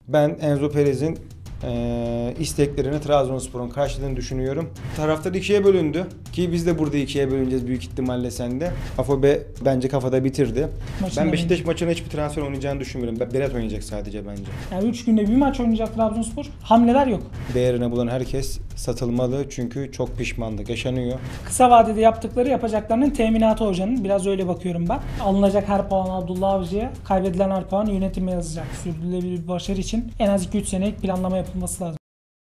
Ben Enzo Perez'in isteklerini Trabzonspor'un karşıladığını düşünüyorum. Taraftar ikiye bölündü ki biz de burada ikiye bölüneceğiz büyük ihtimalle sende. Afobe bence kafada bitirdi. Ben Beşiktaş maçına hiçbir transfer oynayacağını düşünmüyorum. Berat oynayacak sadece bence. Yani 3 günde bir maç oynayacak Trabzonspor. Hamleler yok. Değerini bulan herkes satılmalı çünkü çok pişmanlık yaşanıyor. Kısa vadede yaptıkları yapacaklarının teminatı hocanın. Biraz öyle bakıyorum ben. Alınacak her puan Abdullah Avcı'ya, kaybedilen her puan yönetime yazacak. Sürdürülebilir bir başarı için en az 2-3 senelik planlama yapılması lazım.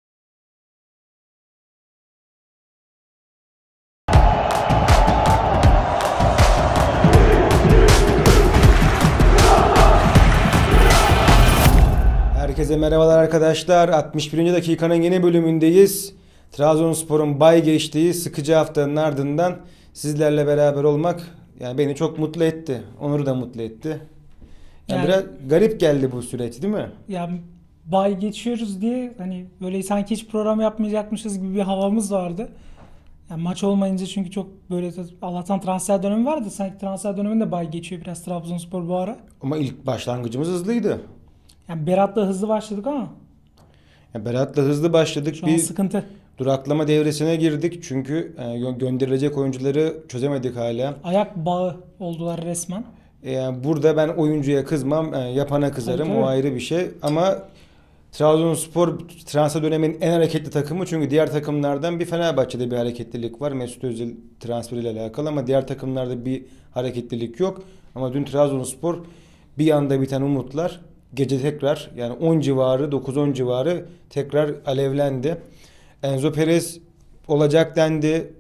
Herkese merhabalar arkadaşlar. 61. dakikanın yeni bölümündeyiz. Trabzonspor'un bay geçtiği sıkıcı haftanın ardından sizlerle beraber olmak yani beni çok mutlu etti. Onur'u da mutlu etti. Yani biraz garip geldi bu süreç değil mi? Ya bay geçiyoruz diye hani böyle sanki hiç program yapmayacakmışız gibi bir havamız vardı. Yani maç olmayınca çünkü çok böyle Allah'tan transfer dönemi vardı. Sanki transfer döneminde bay geçiyor biraz Trabzonspor bu ara. Ama ilk başlangıcımız hızlıydı. Yani Berat'la hızlı başladık ama Yani Berat'la hızlı başladık. şu an sıkıntı. Duraklama devresine girdik. Çünkü gönderilecek oyuncuları çözemedik hala. Ayak bağı oldular resmen. Yani burada ben oyuncuya kızmam, yapana kızarım. Tabii. O ayrı bir şey. Ama Trabzonspor transfer döneminin en hareketli takımı. Çünkü diğer takımlardan bir Fenerbahçe'de bir hareketlilik var. Mesut Özil transferiyle alakalı ama diğer takımlarda bir hareketlilik yok. Ama dün Trabzonspor bir anda biten umutlar gece tekrar yani 10 civarı 9-10 civarı tekrar alevlendi. Enzo Perez olacak dendi.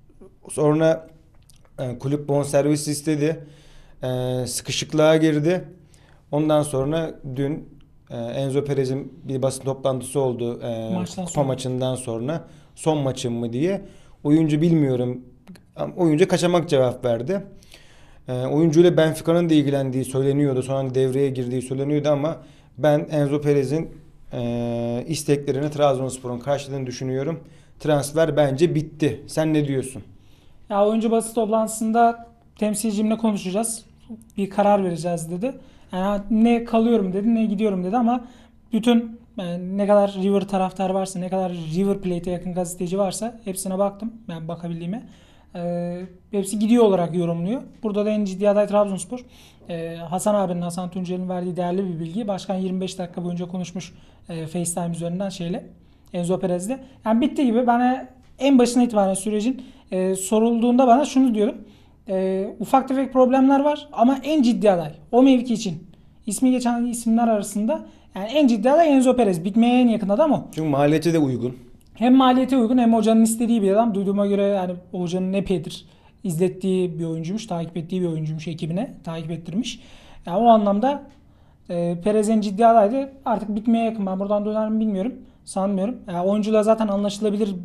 Sonra kulüp bonservis istedi. Sıkışıklığa girdi. Ondan sonra dün Enzo Perez'in bir basın toplantısı oldu kupa maçından sonra. Son maçım mı diye. Oyuncu bilmiyorum. Oyuncu kaçamak cevap verdi. Oyuncuyla Benfica'nın da ilgilendiği söyleniyordu. Sonra devreye girdiği söyleniyordu ama ben Enzo Perez'in isteklerini Trabzonspor'un karşıladığını düşünüyorum. Transfer bence bitti. Sen ne diyorsun? Ya oyuncu basın toplantısında temsilcimle konuşacağız. Bir karar vereceğiz dedi. Yani ne kalıyorum dedi ne gidiyorum dedi ama bütün ne kadar River taraftar varsa, ne kadar River Plate'e yakın gazeteci varsa hepsine baktım. Ben bakabildiğime. Hepsi gidiyor olarak yorumluyor. Burada da en ciddi aday Trabzonspor. Hasan Tuncel'in verdiği değerli bir bilgi. Başkan 25 dakika boyunca konuşmuş FaceTime üzerinden Enzo Perez'le. Yani bitti gibi. Ben en başına itibaren sürecin sorulduğunda bana şunu diyorum. Ufak tefek problemler var ama en ciddi aday o mevki için ismi geçen isimler arasında yani en ciddi aday Enzo Perez. Bitmeye en yakın adam o. Çünkü maliyeti de uygun. Hem maliyete uygun hem hocanın istediği bir adam. Duyduğuma göre yani hocanın epeydir izlettiği bir oyuncuymuş, takip ettiği bir oyuncuymuş, ekibine takip ettirmiş. Yani o anlamda Perez en ciddi adaydı. Artık bitmeye yakın. Ben buradan döner mi bilmiyorum. Sanmıyorum. Yani oyuncuyla zaten anlaşılabilir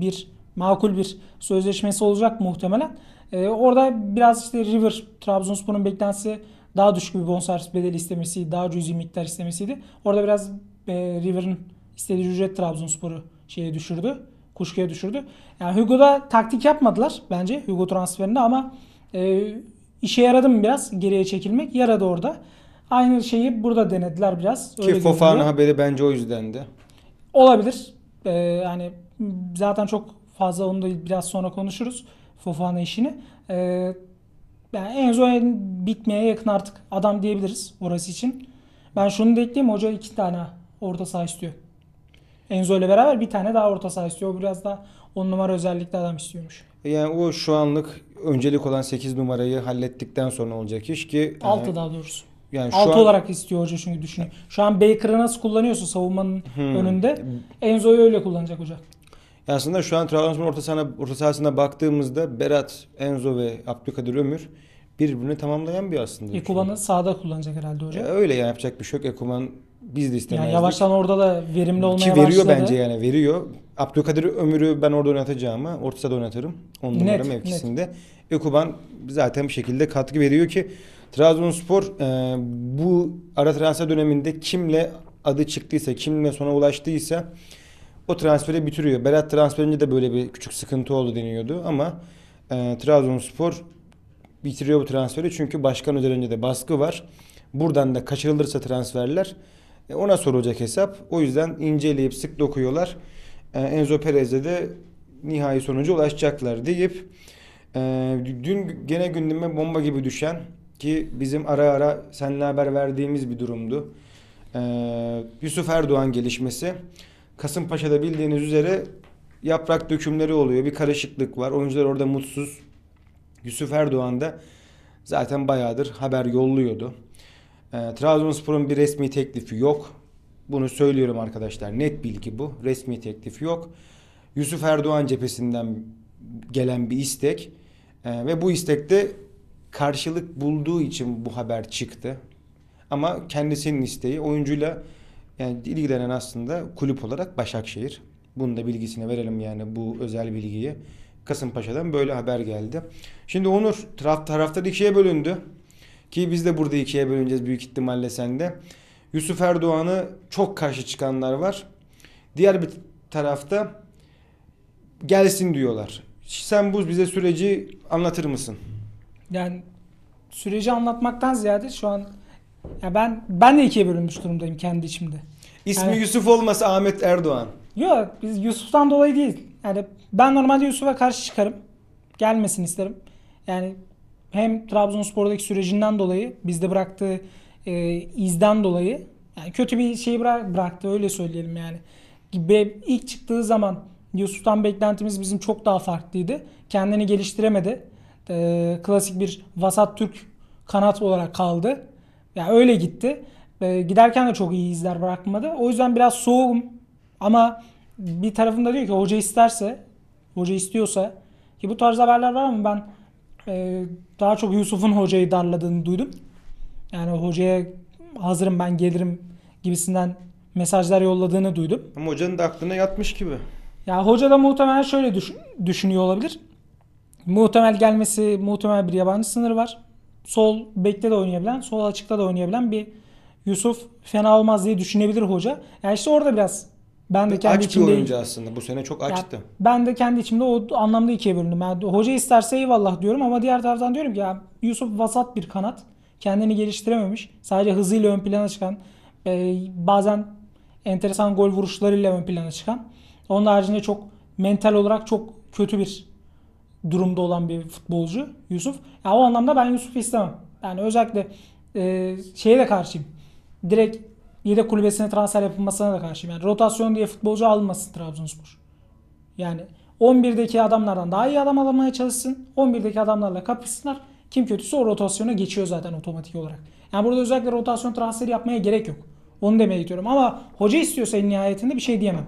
makul bir sözleşmesi olacak muhtemelen. Orada biraz işte Trabzonspor'un beklentisi daha düşük bir bonservis bedeli istemesi, daha cüzi miktar istemesiydi. Orada biraz River'ın istediği ücret Trabzonspor'u kuşkuya düşürdü. Yani Hugo'da taktik yapmadılar bence Hugo transferinde ama işe yaradı mı biraz geriye çekilmek? Yaradı orada. Aynı şeyi burada denediler biraz. Ki Fofana haberi bence o yüzdendi. Olabilir. Yani zaten çok fazla onu da biraz sonra konuşuruz. Fofana işini. Yani Enzo bitmeye yakın artık adam diyebiliriz orası için. Ben şunu da ekleyeyim. Hoca 2 tane orta saha istiyor. Enzo ile beraber bir tane daha orta saha istiyor. O biraz da 10 numara özellikle adam istiyormuş. Yani o şu anlık öncelik olan 8 numarayı hallettikten sonra olacak iş ki 6 daha doğrusu. Yani 6 olarak istiyor hoca çünkü düşünüyor. Şu an Baker'ı nasıl kullanıyorsa savunmanın önünde Enzo'yu öyle kullanacak hoca. Aslında şu an Trabzonspor orta sahasına baktığımızda Berat, Enzo ve Abdülkadir Ömür birbirini tamamlayan bir aslında. Ekuban'ı sağda kullanacak herhalde hoca. Öyle yani yapacak bir şey yok. Ekuban biz de istemezdik. Yani yavaştan orada da verimli olmaya başladı. Ki veriyor bence yani veriyor. Abdülkadir Ömür'ü ben orada oynatacağıma orta sahada oynatırım. 10 numara mevkisinde. Ekuban zaten bir şekilde katkı veriyor ki Trabzonspor bu ara transfer döneminde kimle adı çıktıysa, kimle sona ulaştıysa o transferi bitiriyor. Berat transferinde de böyle bir küçük sıkıntı oldu deniyordu ama Trabzonspor bitiriyor bu transferi çünkü başkan üzerinde de baskı var. Buradan da kaçırılırsa transferler Ona sorulacak hesap. O yüzden inceleyip sık dokuyorlar. Enzo Perez'e de nihai sonuca ulaşacaklar deyip dün gene gündeme bomba gibi düşen ki bizim ara ara seninle haber verdiğimiz bir durumdu. Yusuf Erdoğan gelişmesi. Kasımpaşa'da bildiğiniz üzere yaprak dökümleri oluyor. Bir karışıklık var. Oyuncular orada mutsuz. Yusuf Erdoğan da zaten bayağıdır haber yolluyordu. Trabzonspor'un bir resmi teklifi yok. Bunu söylüyorum arkadaşlar. Net bilgi bu. Resmi teklifi yok. Yusuf Erdoğan cephesinden gelen bir istek. Ve bu istekte karşılık bulduğu için bu haber çıktı. Ama kendisinin isteği oyuncuyla yani ilgilenen aslında kulüp olarak Başakşehir. Bunun da bilgisini verelim yani bu özel bilgiyi. Kasımpaşa'dan böyle haber geldi. Şimdi Onur taraftar ikiye bölündü. Ki biz de burada ikiye bölüneceğiz büyük ihtimalle sende. Yusuf Erdoğan'ı çok karşı çıkanlar var. Diğer bir tarafta gelsin diyorlar. Sen bu bize süreci anlatır mısın? Yani süreci anlatmaktan ziyade şu an ya ben de ikiye bölünmüş durumdayım kendi içimde. İsmi Yani, Yusuf olmasa Ahmet Erdoğan. yok biz Yusuf'tan dolayı değil. Yani ben normalde Yusuf'a karşı çıkarım. Gelmesin isterim. Yani hem Trabzonspor'daki sürecinden dolayı bizde bıraktığı izden dolayı yani kötü bir şey bıraktı öyle söyleyelim yani. Gibi ilk çıktığı zaman Yusuf'tan beklentimiz bizim çok daha farklıydı. Kendini geliştiremedi. Klasik bir vasat Türk kanat olarak kaldı. Yani öyle gitti. Giderken de çok iyi izler bırakmadı. O yüzden biraz soğuğum. Ama bir tarafında diyor ki hoca isterse, hoca istiyorsa ki bu tarz haberler var ama ben daha çok Yusuf'un hocayı darladığını duydum. Yani hocaya hazırım ben gelirim gibisinden mesajlar yolladığını duydum. Ama hocanın da aklına yatmış gibi. Ya hoca da muhtemelen şöyle düşünüyor olabilir. Muhtemel bir yabancı sınırı var. Sol bekte de oynayabilen, sol açıkta da oynayabilen bir Yusuf fena olmaz diye düşünebilir hoca. Yani işte orada biraz ben de kendi Aç bir içimde oyuncu aslında. Bu sene çok açtı. ben de kendi içimde o anlamda ikiye bölündüm. Yani hoca isterse eyvallah diyorum ama diğer taraftan diyorum ki ya Yusuf vasat bir kanat. Kendini geliştirememiş. Sadece hızıyla ön plana çıkan, bazen enteresan gol vuruşlarıyla ön plana çıkan. Onun haricinde çok mental olarak çok kötü bir durumda olan bir futbolcu Yusuf. Ya o anlamda ben Yusuf'u istemem. Yani özellikle şeye de karşıyım. Direkt yedek kulübesine transfer yapılmasına da karşıyım. Yani rotasyon diye futbolcu alınmasın Trabzonspor. Yani 11'deki adamlardan daha iyi adam alamaya çalışsın. 11'deki adamlarla kapışsınlar. Kim kötüyse o rotasyona geçiyor zaten otomatik olarak. Yani burada özellikle rotasyon transferi yapmaya gerek yok. Onu demeye gidiyorum. Ama hoca istiyorsa en nihayetinde bir şey diyemem.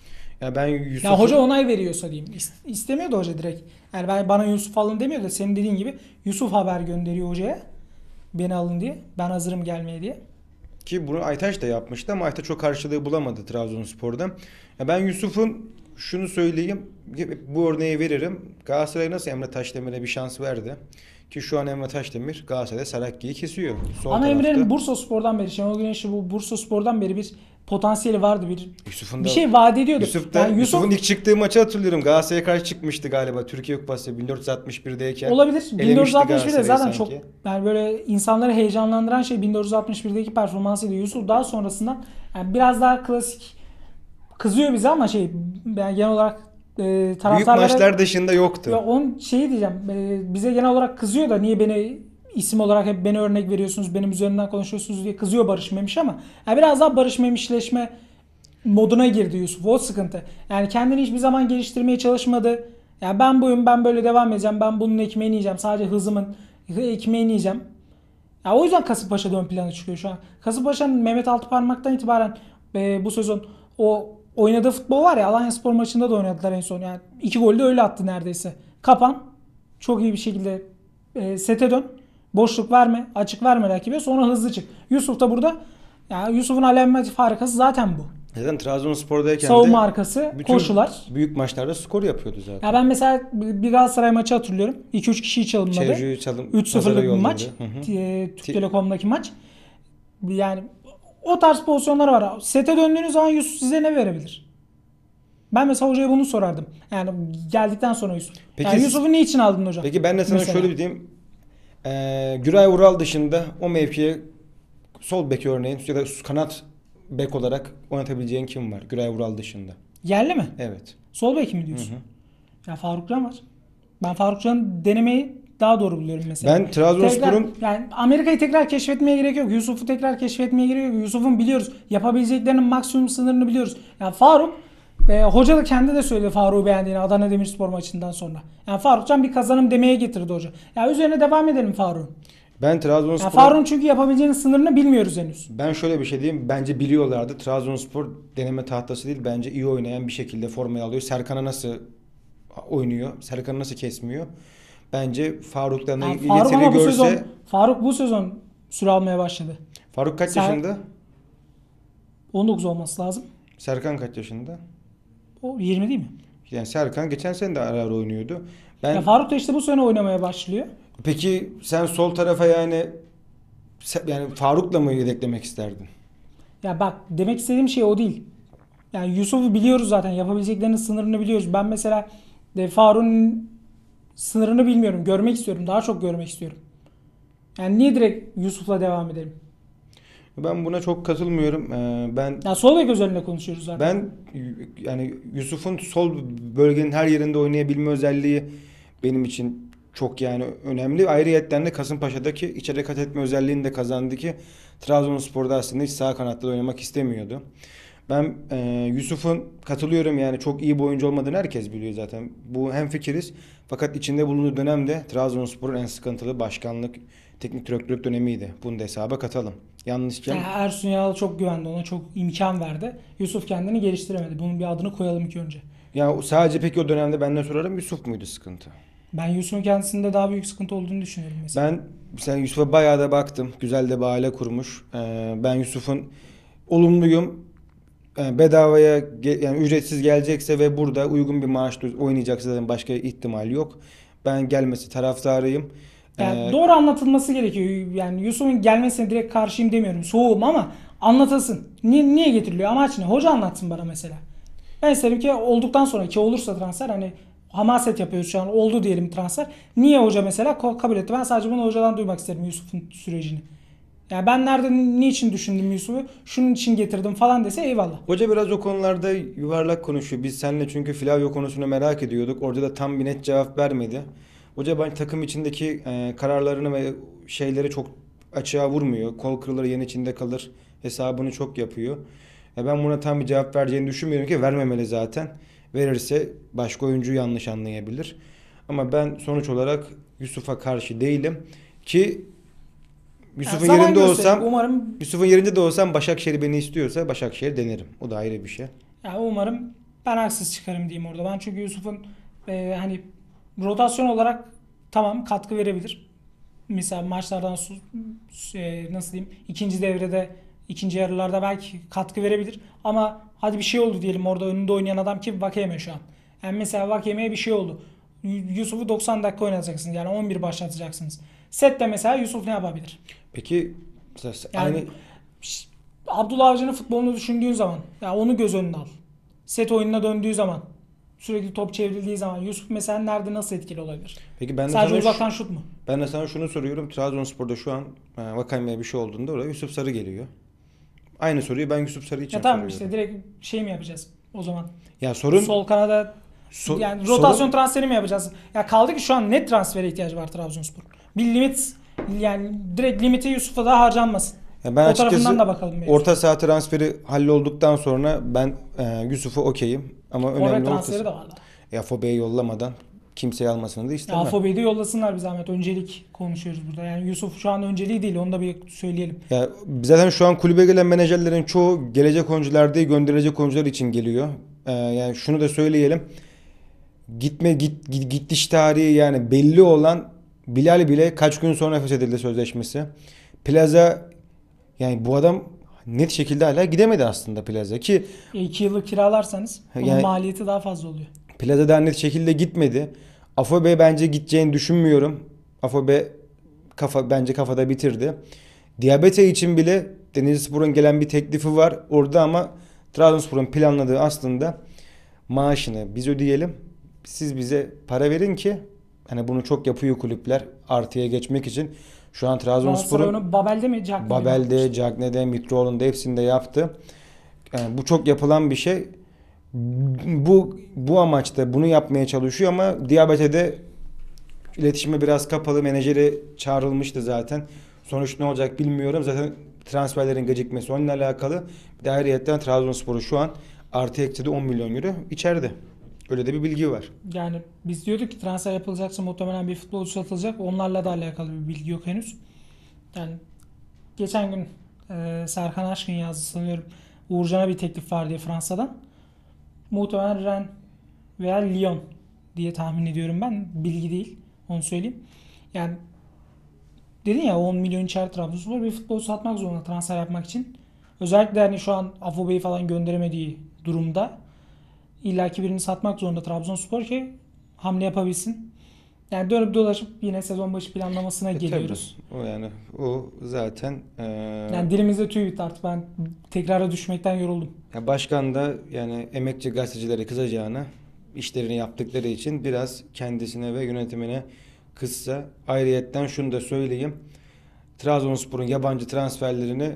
Ya ben Ya hoca onay veriyorsa diyeyim. İstemiyor da hoca direkt. Yani bana Yusuf alın demiyor da senin dediğin gibi Yusuf haber gönderiyor hocaya. Beni alın diye. Ben hazırım gelmeye diye. Ki bunu Aytaç da yapmıştı ama Aytaç o karşılığı bulamadı Trabzonspor'da. Ya ben Yusuf'un şunu söyleyeyim. Bu örneği veririm. Galatasaray nasıl Emre Taşdemir'e bir şans verdi. Ki şu an Emre Taşdemir Galatasaray'da Sarakki'yi kesiyor. Sol Ama tarafta. Emre'nin Bursaspor'dan beri, Şenol Güneş'in bu Bursaspor'dan beri bir potansiyeli vardı. Yusuf'un Bir da, şey vaat ediyordu. Yusuf'un ilk çıktığı maçı hatırlıyorum. Galatasaray'a karşı çıkmıştı galiba. Türkiye Kupası 1461'deyken. Olabilir. Elemişti 1461'de zaten Galatasaray'ı çok sanki. yani böyle insanları heyecanlandıran şey 1461'deki performansıydı. Yusuf daha sonrasından yani biraz daha klasik kızıyor bize ama yani genel olarak taraftarlara Büyük maçlar dışında yoktu. ya onun şeyi diyeceğim. Bize genel olarak kızıyor da niye beni isim olarak hep beni örnek veriyorsunuz, benim üzerimden konuşuyorsunuz diye kızıyor Barış Memiş ama yani biraz daha Barış Memişleşme moduna girdi Yusuf. O sıkıntı. Yani kendini hiçbir zaman geliştirmeye çalışmadı. Ya ben buyum, ben böyle devam edeceğim. Ben bunun ekmeğini yiyeceğim. Sadece hızımın ekmeğini yiyeceğim. Ya o yüzden Kasımpaşa'da ön plana çıkıyor şu an. Kasımpaşa'nın Mehmet Altıparmak'tan itibaren bu sezon o oynadığı futbol var ya, Alanyaspor maçında da oynadılar en son. Yani 2 golü de öyle attı neredeyse. Kapan. Çok iyi bir şekilde sete dön. Boşluk verme. Açık verme rakibe. Sonra hızlı çık. Yusuf da burada. Ya Yusuf'un alamet farikası zaten bu. Zaten Trabzonspor'dayken Savunma de arkası, bütün koşular. büyük maçlarda skor yapıyordu zaten. Ya ben mesela bir Galatasaray maçı hatırlıyorum. 2-3 kişiyi çalınmadı. Çevreyi 3-0'lık bir maç. Hı hı. Türk Telekom'daki maç. Yani o tarz pozisyonlar var. Sete döndüğünüz zaman Yusuf size ne verebilir? Ben mesela hocaya bunu sorardım. Yani geldikten sonra Yusuf. Peki Yani Yusuf'u niçin aldın hocam? Peki ben de sana Mesela. şöyle diyeyim. Güray Vural dışında o mevkiye sol bek örneğin ya da kanat bek olarak oynatabileceğin kim var? Güray Vural dışında. Yerli mi? Evet. Sol bek mi Hı diyorsun? hı. Ya Faruk Can var. Ben Faruk Can'ı denemeyi daha doğru buluyorum mesela. Ben Trabzonspor'un Yani Amerika'yı tekrar keşfetmeye gerek yok. Yusuf'u tekrar keşfetmeye gerek yok. Yusuf'un biliyoruz. Yapabileceklerinin maksimum sınırını biliyoruz. Yani Faruk hoca da kendi de söyledi Faruk'u beğendiğini Adana Demirspor maçından sonra. Yani Faruk Can bir kazanım demeye getirdi hoca. Ya üzerine devam edelim Faruk'un. ben Yani Trabzonspor'un Faruk'un çünkü yapabileceğinin sınırını bilmiyoruz henüz. ben şöyle bir şey diyeyim. Bence biliyorlardı. Trabzonspor deneme tahtası değil. Bence iyi oynayan bir şekilde formayı alıyor. Serkan'a nasıl oynuyor? Serkan'ı nasıl kesmiyor? Bence Faruk'tan Yani Faruk iletileri ama görse. Faruk bu sezon süre almaya başladı. Faruk kaç Ser- yaşında? 19 olması lazım. Serkan kaç yaşında? O 20 değil mi? Yani Serkan geçen sene de ara ara oynuyordu. Ya Ben Faruk da işte bu sene oynamaya başlıyor. peki sen sol tarafa yani Faruk'la mı yedeklemek isterdin? Ya bak demek istediğim şey o değil. Yani Yusuf'u biliyoruz zaten. Yapabileceklerinin sınırını biliyoruz. Ben mesela Faruk'un sınırını bilmiyorum. Görmek istiyorum. Daha çok görmek istiyorum. Yani niye direkt Yusuf'la devam edelim? Ben buna çok katılmıyorum. Ya sol bek özelinde konuşuyoruz zaten. Ben yani Yusuf'un sol bölgenin her yerinde oynayabilme özelliği benim için çok yani önemli. Ayrıyetten de Kasımpaşa'daki içeri kat etme özelliğini de kazandı ki Trabzonspor'da aslında hiç sağ kanatta da oynamak istemiyordu. Ben Yusuf'un katılıyorum yani çok iyi bir oyuncu olmadığını herkes biliyor zaten. Bu hemfikiriz. Fakat içinde bulunduğu dönemde Trabzonspor'un en sıkıntılı başkanlık, teknik direktörlük dönemiydi. Bunu da hesaba katalım. Yanlışken Yani Ersun Yanal çok güvendi ona. Çok imkan verdi. Yusuf kendini geliştiremedi. Bunun bir adını koyalım ilk önce. ya sadece peki o dönemde ben ne sorarım Yusuf muydu sıkıntı? Ben Yusuf'un kendisinde daha büyük sıkıntı olduğunu düşünüyorum mesela. Ben mesela Yusuf'a bayağı da baktım. Güzel de bir aile kurmuş. Ben Yusuf'un olumluyum. Bedavaya yani ücretsiz gelecekse ve burada uygun bir maaşla oynayacaksa zaten başka ihtimal yok. Ben gelmesi taraftarıyım. Yani Ee, doğru anlatılması gerekiyor. Yani Yusuf'un gelmesine direkt karşıyım demiyorum. Soğuğum ama anlatılsın. Niye getiriliyor? Amaç ne? Hoca anlatsın bana mesela. Ben isterim ki olduktan sonra ki olursa transfer hani hamaset yapıyoruz şu an oldu diyelim transfer. Niye hoca mesela kabul etti? Ben sadece bunu hocadan duymak isterim Yusuf'un sürecini. Yani ben nerede niçin düşündüm Yusuf'u? Şunun için getirdim falan dese eyvallah. Hoca biraz o konularda yuvarlak konuşuyor. Biz seninle çünkü Flavio konusunu merak ediyorduk. Orada da tam bir net cevap vermedi. Hoca ben takım içindeki kararlarını ve şeyleri çok açığa vurmuyor. Kol kırılır yen içinde kalır hesabını çok yapıyor. Ben buna tam bir cevap vereceğini düşünmüyorum ki vermemeli zaten. Verirse başka oyuncu yanlış anlayabilir. Ama ben sonuç olarak Yusuf'a karşı değilim ki Yani Yusuf'un zaman yerinde gösterecek. olsam Umarım Yusuf'un yerinde de olsam Başakşehir beni istiyorsa Başakşehir denerim. O da ayrı bir şey. yani umarım ben haksız çıkarım diyeyim orada. Ben çünkü Yusuf'un hani rotasyon olarak tamam katkı verebilir. Mesela maçlardan nasıl diyeyim ikinci devrede ikinci yarılarda belki katkı verebilir. Ama hadi bir şey oldu diyelim orada önünde oynayan adam kim? Vakeme şu an. Yani mesela Vakeme'ye bir şey oldu. Yusuf'u 90 dakika oynatacaksınız. Yani 11 başlatacaksınız. Sette mesela Yusuf ne yapabilir? Peki mesela Yani aynı Abdullah Avcı'nın futbolunu düşündüğün zaman ya onu göz önüne al. Set oyununa döndüğü zaman sürekli top çevrildiği zaman Yusuf mesela nerede nasıl etkili olabilir? peki ben de Sadece sana uzaktan şut mu? ben de sana şunu soruyorum. Trabzonspor'da şu an Vakame'ye bir şey olduğunda oraya Yusuf Sarı geliyor. Aynı soruyu ben Yusuf Sarı için Ya tamam soruyorum. işte direkt şey mi yapacağız o zaman? Ya sorun Sol kanada so- yani sorun rotasyon transferi mi yapacağız? Ya kaldı ki şu an net transfere ihtiyacı var Trabzonspor. Bir limit yani direkt limiti Yusuf'a da harcanmasın. ya ben O tarafından açıkçası da bakalım mevzu. orta saha transferi hallolduktan sonra ben Yusuf'u okeyim ama Forvet önemli transferi ortası. de var da. Ya Fobe'yi yollamadan kimseyi almasını da Ya istemem. Afobe'yi de yollasınlar bir zahmet. Öncelik konuşuyoruz burada. Yani Yusuf şu an önceliği değil. Onu da bir söyleyelim. Ya zaten şu an kulübe gelen menajerlerin çoğu gelecek oyuncular değil gönderecek oyuncular için geliyor. Yani şunu da söyleyelim. Gidiş tarihi yani belli olan Bilal bile kaç gün sonra feshedildi sözleşmesi. Plaza yani bu adam net şekilde hala gidemedi aslında Plaza ki 2 yıllık kiralarsanız onun Yani- maliyeti daha fazla oluyor. Plaza da net şekilde gitmedi. Afobe bence gideceğini düşünmüyorum. Afobe bence kafada bitirdi. Diabete için bile Denizlispor'un gelen bir teklifi var orada ama Trabzonspor'un planladığı aslında maaşını biz ödeyelim. Siz bize para verin ki hani bunu çok yapıyor kulüpler artıya geçmek için. Şu an Galatasaray Trabzonspor'un onu Babel'de mi Cagney'de mi Babel'de, yapmıştı? Cagney'de, Mitroğlu'nda hepsinde yaptı. Yani bu çok yapılan bir şey. Bu amaçta bunu yapmaya çalışıyor ama Diabate'de iletişime biraz kapalı. Menajeri çağrılmıştı zaten. Sonuç ne olacak bilmiyorum. Zaten transferlerin gecikmesi onunla alakalı. Bir de ayrıyetten Trabzonspor'u şu an artı eksi de 10 milyon euro içeride. Öyle de bir bilgi var. Yani biz diyorduk ki transfer yapılacaksa muhtemelen bir futbolcu satılacak. Onlarla da alakalı bir bilgi yok henüz. Yani geçen gün Serkan Aşkın yazdı sanıyorum. Uğurcan'a bir teklif var diye Fransa'dan. Muhtemelen Rennes veya Lyon diye tahmin ediyorum ben. Bilgi değil. Onu söyleyeyim. Yani dedin ya 10 milyon içer Trabzonspor bir futbol satmak zorunda transfer yapmak için. Özellikle hani şu an Afobe'yi falan gönderemediği durumda illaki birini satmak zorunda Trabzonspor ki hamle yapabilsin. Yani dönüp dolaşıp yine sezon başı planlamasına geliyoruz. Tabii. O zaten Yani dilimizde tüy bitti artık. Ben tekrara düşmekten yoruldum. ya başkan da yani emekçi gazetecilere kızacağına işlerini yaptıkları için biraz kendisine ve yönetimine kızsa. Ayrıyetten şunu da söyleyeyim. Trabzonspor'un yabancı transferlerini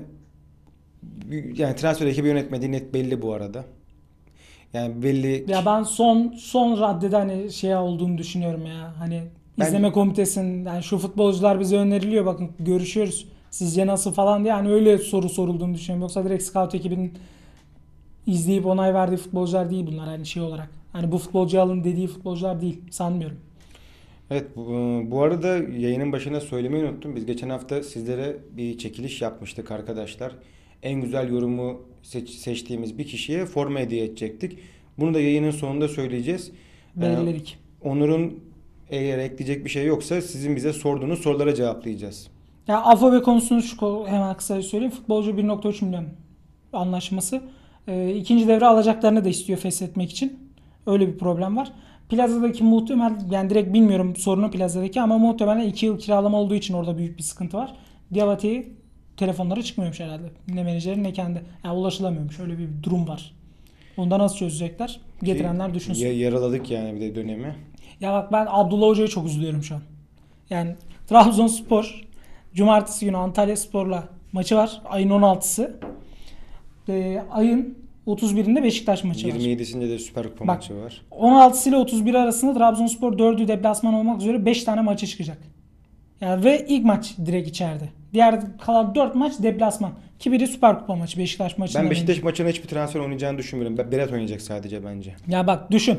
yani transfer ekibi yönetmediği net belli bu arada. Yani belli. Ya ben son raddede hani şey olduğunu düşünüyorum ya. Hani Ben izleme komitesinin yani şu futbolcular bize öneriliyor bakın görüşüyoruz. Sizce nasıl falan diye hani öyle soru sorulduğunu düşünüyorum. Yoksa direkt scout ekibinin izleyip onay verdiği futbolcular değil bunlar hani şey olarak. Hani bu futbolcuyu alın dediği futbolcular değil sanmıyorum. evet bu arada yayının başına söylemeyi unuttum. Biz geçen hafta sizlere bir çekiliş yapmıştık arkadaşlar. En güzel yorumu seçtiğimiz bir kişiye forma hediye edecektik. Bunu da yayının sonunda söyleyeceğiz. Belirledik. Onur'un eğer ekleyecek bir şey yoksa sizin bize sorduğunuz sorulara cevaplayacağız. Ya Afobe konusunu hemen kısaca söyleyeyim. Futbolcu 1.3 milyon anlaşması. İkinci devre alacaklarını da istiyor feshetmek için. Öyle bir problem var. Plaza'daki muhtemel yani direkt bilmiyorum sorunu Plaza'daki ama muhtemelen 2 yıl kiralama olduğu için orada büyük bir sıkıntı var. Diabate'yi telefonları çıkmıyormuş herhalde. Ne menajeri ne kendi. Yani ulaşılamıyormuş. Öyle bir durum var. Onu da nasıl çözecekler? Getirenler düşünsün. Yaraladık yani bir de dönemi. Ya bak ben Abdullah Hoca'ya çok üzülüyorum şu an. Yani Trabzonspor Cumartesi günü Antalyaspor'la maçı var. Ayın 16'sı. Ayın 31'inde Beşiktaş maçı var. 27'sinde de Süper Kupa Bak, maçı var. 16'sı ile 31 arasında Trabzonspor 4'ü deplasman olmak üzere 5 tane maça çıkacak. Yani ve ilk maç direkt içeride. Diğer kalan 4 maç deplasman. Ki biri Süper Kupa maçı Beşiktaş maçında. Ben Beşiktaş maçına hiçbir transfer oynayacağını düşünmüyorum. Berat oynayacak sadece bence. Ya bak düşün.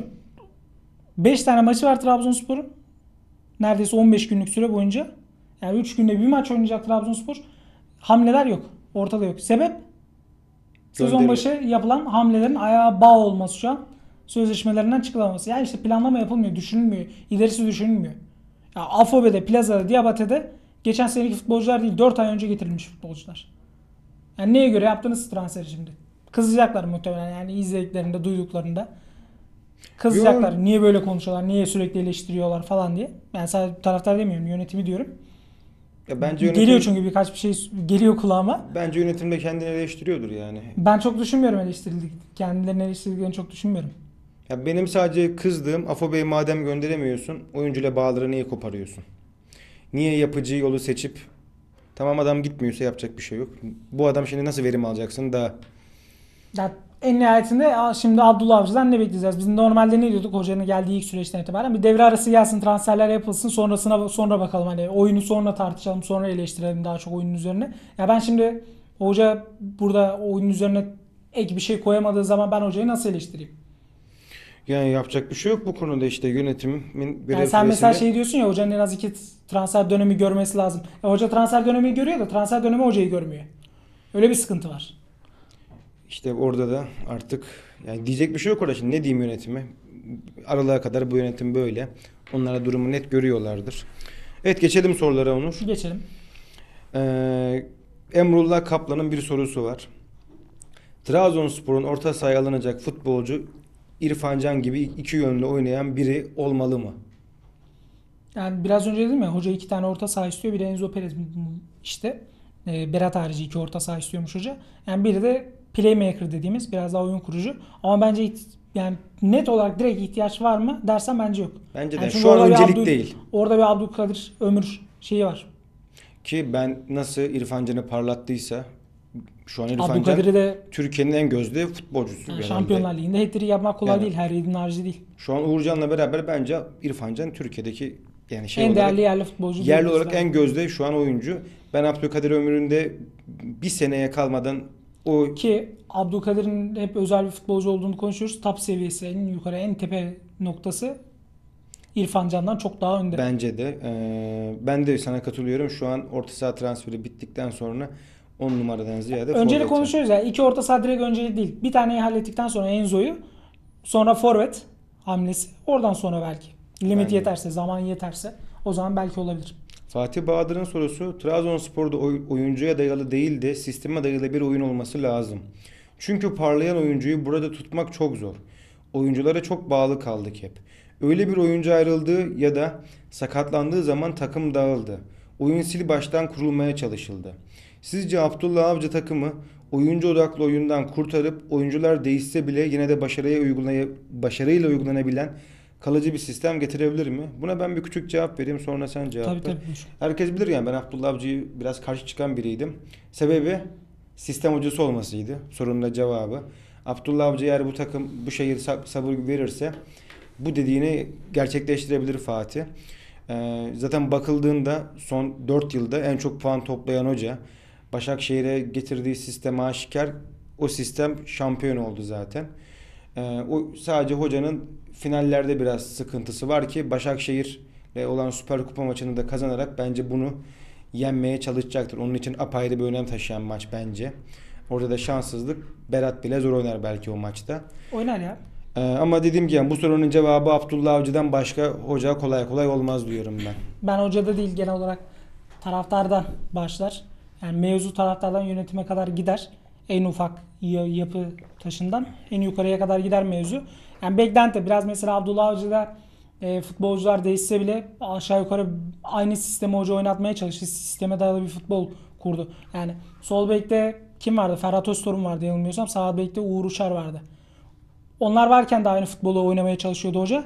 5 tane maçı var Trabzonspor'un. Neredeyse 15 günlük süre boyunca. Yani 3 günde bir maç oynayacak Trabzonspor. Hamleler yok. Ortada yok. Sebep? Sezon başı yapılan hamlelerin ayağa bağ olması şu an. Sözleşmelerinden çıkılamaması. Yani işte planlama yapılmıyor, düşünülmüyor. İlerisi düşünülmüyor. Ya Afobe'de, Plaza'da, Diabate'de geçen seneki futbolcular değil 4 ay önce getirilmiş futbolcular. Yani neye göre yaptınız transferi şimdi? Kızacaklar muhtemelen yani izlediklerinde, duyduklarında. Kızacaklar. Yo. Niye böyle konuşuyorlar? Niye sürekli eleştiriyorlar falan diye. Yani sadece taraftar demiyorum, yönetimi diyorum. Ya bence Geliyor çünkü birkaç bir şey geliyor kulağıma. Bence yönetim de kendini eleştiriyordur yani. Ben çok düşünmüyorum eleştirildik. Kendilerini eleştirdiklerini çok düşünmüyorum. Ya benim sadece kızdığım Afobe'yi madem gönderemiyorsun, oyuncuyla bağları niye koparıyorsun? Niye yapıcı yolu seçip tamam adam gitmiyorsa yapacak bir şey yok. Bu adam şimdi nasıl verim alacaksın da Ya en nihayetinde şimdi Abdullah Avcı'dan ne bekleyeceğiz? Biz normalde ne diyorduk hocanın geldiği ilk süreçten itibaren? Bir devre arası gelsin, transferler yapılsın, sonrasına sonra bakalım. Hani oyunu sonra tartışalım, sonra eleştirelim daha çok oyunun üzerine. Ya ben şimdi hoca burada oyunun üzerine ek bir şey koyamadığı zaman ben hocayı nasıl eleştireyim? yani yapacak bir şey yok bu konuda işte yönetimin görev Yani sen mesela süresinde- şey diyorsun ya hocanın en az 2 transfer dönemi görmesi lazım. Hoca transfer dönemi görüyor da transfer dönemi hocayı görmüyor. Öyle bir sıkıntı var. İşte orada da artık yani diyecek bir şey yok orada şimdi ne diyeyim yönetime. Aralığa kadar bu yönetim böyle. Onlara durumu net görüyorlardır. Evet geçelim sorulara Onur. Geçelim. Emrullah Kaplan'ın bir sorusu var. Trabzonspor'un orta sahaya alınacak futbolcu İrfan Can gibi iki yönlü oynayan biri olmalı mı? Yani biraz önce dedim ya hoca 2 tane orta saha istiyor. Biri Enzo Perez işte. Berat harici 2 orta saha istiyormuş hoca. Yani biri de playmaker dediğimiz biraz daha oyun kurucu. Ama bence yani net olarak direkt ihtiyaç var mı dersen bence yok. Bence de Yani çünkü şu an orada bir öncelik değil. Orada bir Abdülkadir Ömür şeyi var. Ki ben nasıl İrfan Can'ı parlattıysa Şu an İrfan Can Abdülkadir'i de Türkiye'nin en gözde futbolcusu. yani herhalde. Şampiyonlar Ligi'nde hat-trick yapmak kolay Yani değil. Her yiğidin harcı değil. Şu an Uğurcan'la beraber bence İrfan Can Türkiye'deki yani En olarak değerli yerli futbolcu yerli diyebiliriz olarak belki. en gözde şu an oyuncu. Ben Abdülkadir ömründe bir seneye kalmadan o Ki Abdülkadir'in hep özel bir futbolcu olduğunu konuşuyoruz. Top seviyesi, en yukarı, en tepe noktası İrfan Can'dan çok daha önde. bence de ben de sana katılıyorum. Şu an orta saha transferi bittikten sonra 10 numaradan ziyade Önceli forvet. konuşuyoruz ya. İki orta saha direkt önceli değil. Bir taneyi hallettikten sonra Enzo'yu, sonra forvet hamlesi. Oradan sonra belki. Limit Bence. yeterse, zaman yeterse o zaman belki olabilir. Fatih Bahadır'ın sorusu Trabzonspor'da oyuncuya dayalı değil de sisteme dayalı bir oyun olması lazım. Çünkü parlayan oyuncuyu burada tutmak çok zor. Oyunculara çok bağlı kaldık hep. Öyle bir oyuncu ayrıldığı ya da sakatlandığı zaman takım dağıldı. Oyun sil baştan kurulmaya çalışıldı. Sizce Abdullah Avcı takımı oyuncu odaklı oyundan kurtarıp oyuncular değişse bile yine de başarıyla uygulanabilen kalıcı bir sistem getirebilir mi? Buna ben bir küçük cevap vereyim, sonra sen cevap Tabii ver. tabii. Herkes bilir yani ben Abdullah Avcı'yı biraz karşı çıkan biriydim. Sebebi sistem hocası olmasıydı. Sorunun da cevabı. Abdullah Avcı eğer bu takım bu şehir sabır verirse bu dediğini gerçekleştirebilir Fatih. Zaten bakıldığında son 4 yılda en çok puan toplayan hoca. Başakşehir'e getirdiği sisteme aşikar, o sistem şampiyon oldu zaten. O sadece hocanın finallerde biraz sıkıntısı var ki Başakşehir'le olan Süper Kupa maçını da kazanarak bence bunu yenmeye çalışacaktır. Onun için apayrı bir önem taşıyan maç bence. Orada da şanssızlık. Berat bile zor oynar belki o maçta. Oynar ya. Ama dediğim gibi bu sorunun cevabı Abdullah Avcı'dan başka hoca kolay kolay olmaz diyorum ben. Ben hocada değil, genel olarak taraftardan başlar. Yani mevzu taraftardan yönetime kadar gider. En ufak yapı taşından en yukarıya kadar gider mevzu. Yani beklenti biraz mesela Abdullah Avcı'da futbolcular değişse bile aşağı yukarı aynı sistemi hoca oynatmaya çalıştı. Sisteme dayalı bir futbol kurdu. Yani sol bekte kim vardı? Ferhat Öztorun vardı yanılmıyorsam. Sağ bekte Uğur Uçar vardı. Onlar varken de aynı futbolu oynamaya çalışıyordu hoca.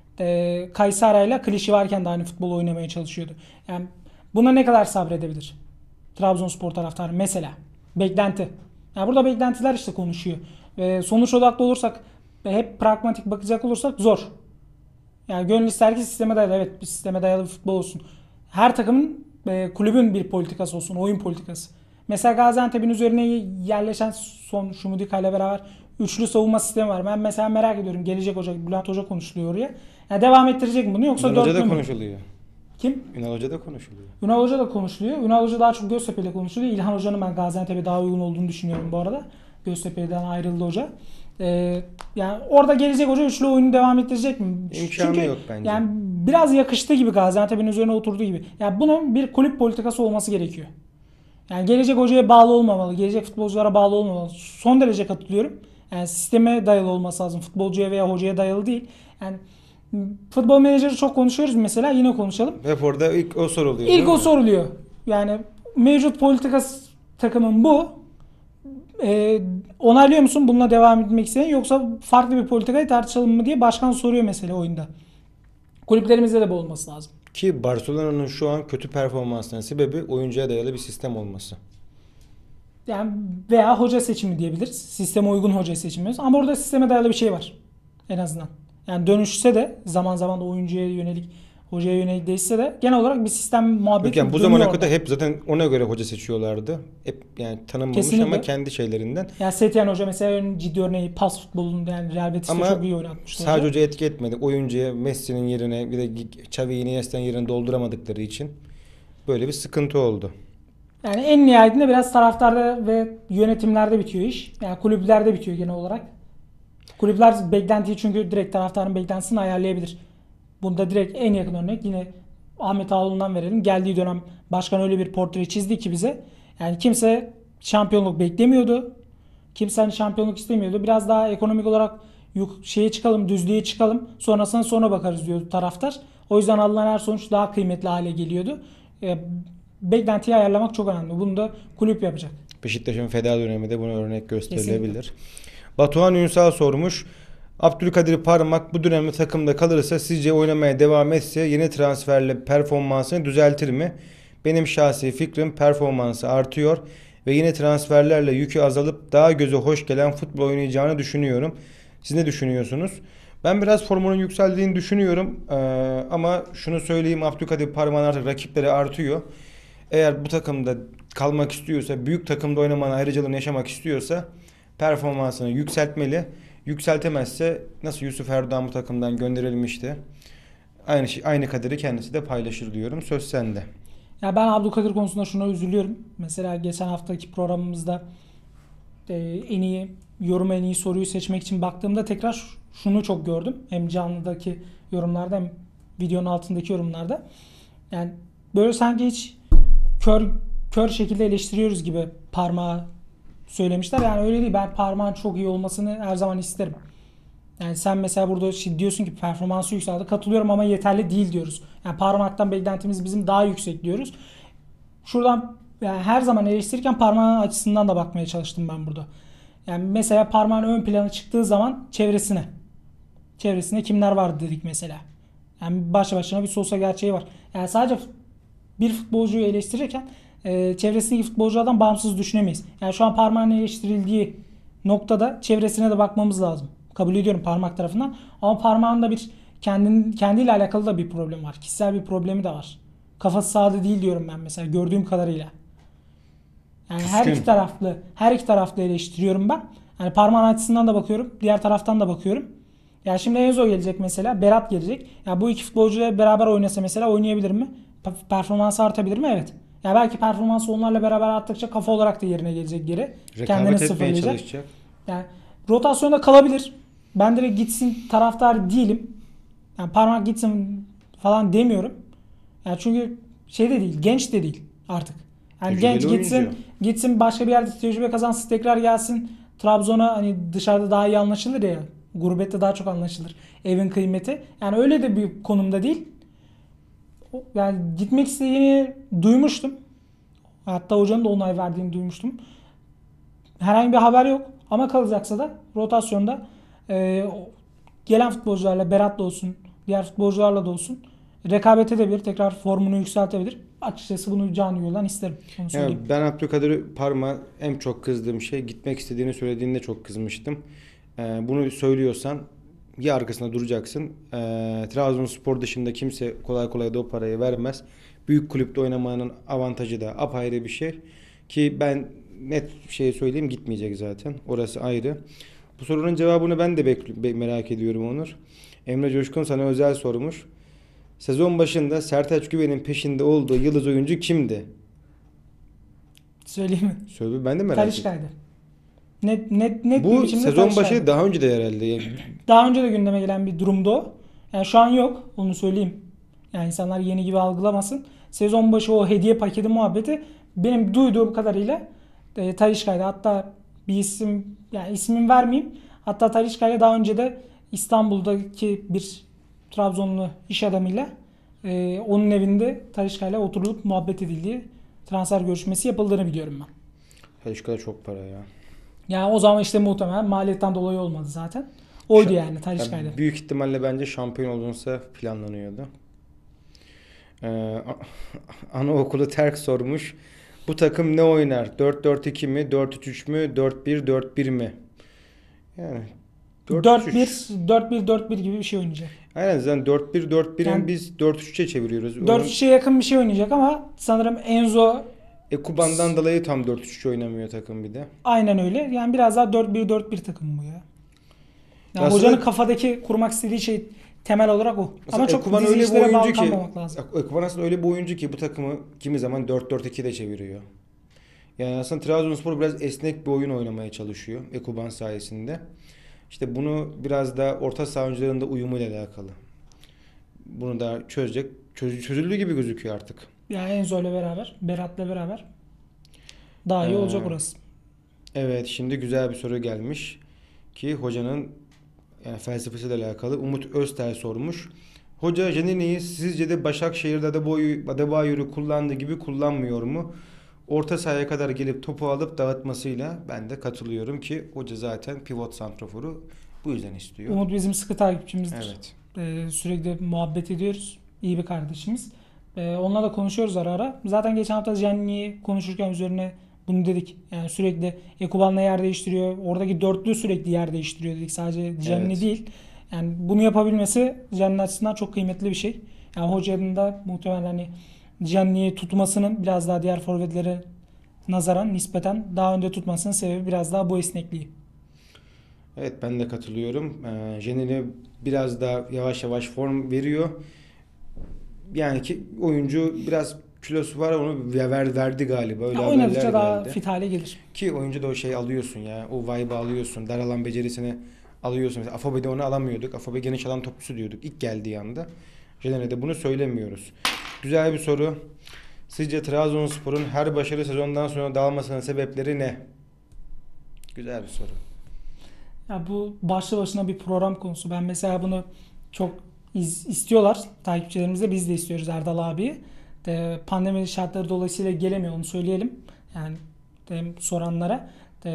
Kaysara ile Klişi varken de aynı futbolu oynamaya çalışıyordu. Yani buna ne kadar sabredebilir Trabzonspor taraftarı mesela? Beklenti. Yani burada beklentiler işte konuşuyor. Sonuç odaklı olursak ve hep pragmatik bakacak olursak zor. Yani gönül ister ki sisteme dayalı, evet, bir sisteme dayalı bir futbol olsun. Her takımın, kulübün bir politikası olsun, oyun politikası. Mesela Gaziantep'in üzerine yerleşen son Şumudika ile beraber üçlü savunma sistemi var. Ben mesela merak ediyorum. Gelecek hoca, Bülent Hoca konuşuluyor oraya. Yani devam ettirecek mi bunu yoksa Ünal Hoca dörtlü da mü? konuşuluyor. Kim? Ünal Hoca da konuşuluyor. Ünal Hoca da konuşuluyor. Ünal Hoca daha çok Göztepe ile konuşuluyor. İlhan Hoca'nın ben Gaziantep'e daha uygun olduğunu düşünüyorum bu arada. Göztepe'den ayrıldı hoca. Yani orada gelecek hoca üçlü oyunu devam ettirecek mi? İmkanı yok bence. Yani biraz yakıştı gibi, Gaziantep'in üzerine oturduğu gibi. Yani bunun bir kulüp politikası olması gerekiyor. Yani gelecek hocaya bağlı olmamalı. Gelecek futbolculara bağlı olmamalı. Son derece katılıyorum. Yani sisteme dayalı olması lazım. Futbolcuya veya hocaya dayalı değil. Yani futbol menajeri çok konuşuyoruz mesela. Yine konuşalım. Hep orada ilk o soruluyor. İlk değil o mi? soruluyor. Yani mevcut politikası takımın bu. Onaylıyor musun bununla devam etmek isteyen, yoksa farklı bir politikayı tartışalım mı diye başkan soruyor mesela oyunda. Kulüplerimizde de bu olması lazım. Ki Barcelona'nın şu an kötü performansının sebebi oyuncuya dayalı bir sistem olması. Yani veya hoca seçimi diyebiliriz. Sisteme uygun hoca seçimi diyoruz. Ama orada sisteme dayalı bir şey var. En azından. Yani dönüşse de zaman zaman da oyuncuya yönelik, hocaya yönelik değişse de genel olarak bir sistem muhabbeti Yok yani bu dönüyor zamana orada. kadar hep zaten ona göre hoca seçiyorlardı. Hep yani tanınmamış Kesinlikle. ama kendi şeylerinden. Yani Setien Hoca mesela ciddi örneği pas futbolunda, yani Real Betis'te Ama çok iyi oynatmıştı. sadece hoca etki etmedi. Oyuncuya Messi'nin yerine bir de Xavi Iniesta'nın yerini dolduramadıkları için böyle bir sıkıntı oldu. Yani en nihayetinde biraz taraftarda ve yönetimlerde bitiyor iş. Yani kulüplerde bitiyor genel olarak. Kulüpler beklentiyi, çünkü direkt taraftarın beklentisini ayarlayabilir. Bunda direkt en yakın örnek yine Ahmet Ağaoğlu'ndan verelim. Geldiği dönem başkan öyle bir portre çizdi ki bize. Yani kimse şampiyonluk beklemiyordu. Kimse hani şampiyonluk istemiyordu. Biraz daha ekonomik olarak şeye çıkalım, düzlüğe çıkalım. Sonrasına sonra bakarız diyordu taraftar. O yüzden alınan her sonuç daha kıymetli hale geliyordu. Beklentiyi ayarlamak çok önemli. Bunu da kulüp yapacak. Beşiktaş'ın feda dönemi de buna örnek gösterilebilir. Kesinlikle. Batuhan Ünsal sormuş. Abdülkadir Parmak bu dönemde takımda kalırsa sizce oynamaya devam etse yeni transferle performansını düzeltir mi? Benim şahsi fikrim performansı artıyor. ve yine transferlerle yükü azalıp daha göze hoş gelen futbol oynayacağını düşünüyorum. Siz ne düşünüyorsunuz? Ben biraz formunun yükseldiğini düşünüyorum. Ama şunu söyleyeyim, Abdülkadir Parmak'ın artık rakipleri artıyor. Eğer bu takımda kalmak istiyorsa, büyük takımda oynamanın ayrıcalığını yaşamak istiyorsa performansını yükseltmeli. Yükseltemezse nasıl Yusuf Erdoğan bu takımdan gönderilmişti, aynı kaderi kendisi de paylaşır diyorum. Söz sende. Ya ben Abdülkadir konusunda şuna üzülüyorum. Mesela geçen haftaki programımızda en iyi en iyi soruyu seçmek için baktığımda tekrar şunu çok gördüm. Hem canlıdaki yorumlarda hem videonun altındaki yorumlarda. Yani böyle sanki hiç kör şekilde eleştiriyoruz gibi Parmağı söylemişler. Yani öyle değil. Ben Parmağın çok iyi olmasını her zaman isterim. Yani sen mesela burada diyorsun ki performansı yükseldi. Katılıyorum ama yeterli değil diyoruz. Yani Parmak'tan beklentimiz bizim daha yüksek diyoruz. Şuradan yani her zaman eleştirirken Parmağın açısından da bakmaya çalıştım ben burada. Yani mesela Parmağın ön plana çıktığı zaman çevresine kimler vardı dedik mesela. Yani başlı başına bir Sosa gerçeği var. Yani sadece bir futbolcuyu eleştirirken çevresindeki futbolculardan bağımsız düşünemeyiz. Yani şu an Parmağın eleştirildiği noktada çevresine de bakmamız lazım. Kabul ediyorum Parmak tarafından. Ama Parmağın da bir kendiyle alakalı da bir problem var. Kişisel bir problemi de var. Kafası sağda değil diyorum ben mesela gördüğüm kadarıyla. Yani Küskün. her iki taraflı eleştiriyorum ben. Yani Parmağın açısından da bakıyorum, diğer taraftan da bakıyorum. Ya şimdi Enzo gelecek mesela, Berat gelecek. Ya bu iki futbolcuyla beraber oynasa mesela oynayabilir mi? Performansı artabilir mi? Evet. Ya belki performansı onlarla beraber arttıkça kafa olarak da yerine gelecek geri. Kendini Rekabet etmeye sıfırlayacak. çalışacak. Yani rotasyonda kalabilir. Ben direkt gitsin taraftar değilim. Yani Parmak gitsin falan demiyorum. Yani çünkü şey de değil, genç de değil artık. Yani Tecrübeli genç oyuncu. gitsin başka bir yerde tecrübe kazansın, tekrar gelsin. Trabzon'a hani dışarıda daha iyi anlaşılır ya. Gurbette daha çok anlaşılır. Evin kıymeti. Yani öyle de bir konumda değil. Yani gitmek istediğini duymuştum. Hatta hocanın da onay verdiğini duymuştum. Herhangi bir haber yok. Ama kalacaksa da rotasyonda gelen futbolcularla Berat'la olsun, diğer futbolcularla da olsun rekabet edebilir. Tekrar formunu yükseltebilir. Açıkçası bunu canı gönülden isterim. Onu Ya söyleyeyim. ben Abdülkadir Parmak'a en çok kızdığım şey, gitmek istediğini söylediğinde çok kızmıştım. Bunu söylüyorsan ya arkasında duracaksın. Trabzonspor dışında kimse kolay kolay da o parayı vermez. Büyük kulüpte oynamanın avantajı da apayrı bir şey. Ki ben net şey söyleyeyim, gitmeyecek zaten. Orası ayrı. Bu sorunun cevabını ben de merak ediyorum Onur. Emre Coşkun sana özel sormuş. Sezon başında Sertaç Güven'in peşinde olduğu yıldız oyuncu kimdi? Söyleyeyim mi? Söyle, ben de merak ediyorum. Talisca'ydı. Net bir Bu biçimde sezon Talisca'ydı. başı daha önce de herhalde. Daha önce de gündeme gelen bir durumdu o. Yani şu an yok. Onu söyleyeyim. Yani insanlar yeni gibi algılamasın. Sezon başı o hediye paketi muhabbeti benim duyduğum kadarıyla Talisca'ydı. Hatta bir isim, yani ismini vermeyeyim. Hatta Talisca'yla daha önce de İstanbul'daki bir Trabzonlu iş adamıyla onun evinde Talisca'yla oturulup muhabbet edildiği, transfer görüşmesi yapıldığını biliyorum ben. Talişka'da çok para ya. Yani o zaman işte muhtemelen maliyetten dolayı olmadı zaten. Oydu yani Talisca'ydı. Yani büyük ihtimalle bence şampiyon olunsa planlanıyordu. Anaokulu terk sormuş. Bu takım ne oynar? 4-4-2 mi? 4-3-3 mü? 4-1-4-1 mi? Yani 4-3-3. 4-1 gibi bir şey oynayacak. Aynen, zaten 4-1-4-1'in Yani biz 4-3-3'e çeviriyoruz. 4-3'e yakın bir şey oynayacak ama sanırım Enzo Kuban'dan dolayı tam 4-3-3 oynamıyor takım bir de. aynen öyle. Yani biraz daha 4-1-4-1 takım bu ya. Yani Aslında hocanın kafadaki kurmak istediği şey temel olarak o. Ama çok Ekuban dizi öyle bir işlere bağlı oyuncu ki kalmamak lazım. Ekuban aslında öyle bir oyuncu ki bu takımı kimi zaman 4-4-2 de çeviriyor. Yani aslında Trabzonspor biraz esnek bir oyun oynamaya çalışıyor Ekuban sayesinde. İşte bunu biraz da orta saha oyuncularının da uyumuyla alakalı. Bunu da çözüldüğü gibi gözüküyor artık. Yani Enzo ile beraber, Berat'la beraber daha iyi olacak Ee, orası. evet, şimdi güzel bir soru gelmiş ki hocanın yani felsefesiyle alakalı. Umut Öztel sormuş. Hoca Janini'yi sizce de Başakşehir'de Adebayor'u kullandığı gibi kullanmıyor mu? Orta sahaya kadar gelip topu alıp dağıtmasıyla ben de katılıyorum ki hoca zaten pivot santraforu bu yüzden istiyor. Umut bizim sıkı takipçimizdir. Evet. Sürekli muhabbet ediyoruz. İyi bir kardeşimiz. Onunla da konuşuyoruz ara ara. Zaten geçen hafta Gianni'yi konuşurken üzerine Bunu dedik. Yani sürekli Ekuban'la yer değiştiriyor. Oradaki dörtlü sürekli yer değiştiriyor dedik. Sadece Gianni Evet. değil. Yani bunu yapabilmesi Gianni açısından çok kıymetli bir şey. Yani hocanın da muhtemelen hani Gianni'yi tutmasının biraz daha diğer forvetlere nazaran nispeten daha önde tutmasının sebebi biraz daha bu esnekliği. Evet, ben de katılıyorum. Jenini biraz daha yavaş yavaş form veriyor. Yani ki oyuncu biraz kilosu var, onu verdi galiba. Öyle Ya haberler oynadıkça daha geldi. fit hale gelir. Ki oyuncu da o şey alıyorsun ya. O vibe'ı alıyorsun. Dar alan becerisini alıyorsun. Mesela Afobe'de onu alamıyorduk. Afobe geniş alan topçusu diyorduk ilk geldiği anda. Jenine de bunu söylemiyoruz. Güzel bir soru. Sizce Trabzonspor'un her başarılı sezondan sonra dağılmasının sebepleri ne? Güzel bir soru. Ya bu başlı başına bir program konusu. Ben mesela bunu çok istiyorlar takipçilerimiz de, biz de istiyoruz Erdal abi. Pandemi şartları dolayısıyla gelemiyor, onu söyleyelim. Yani soranlara.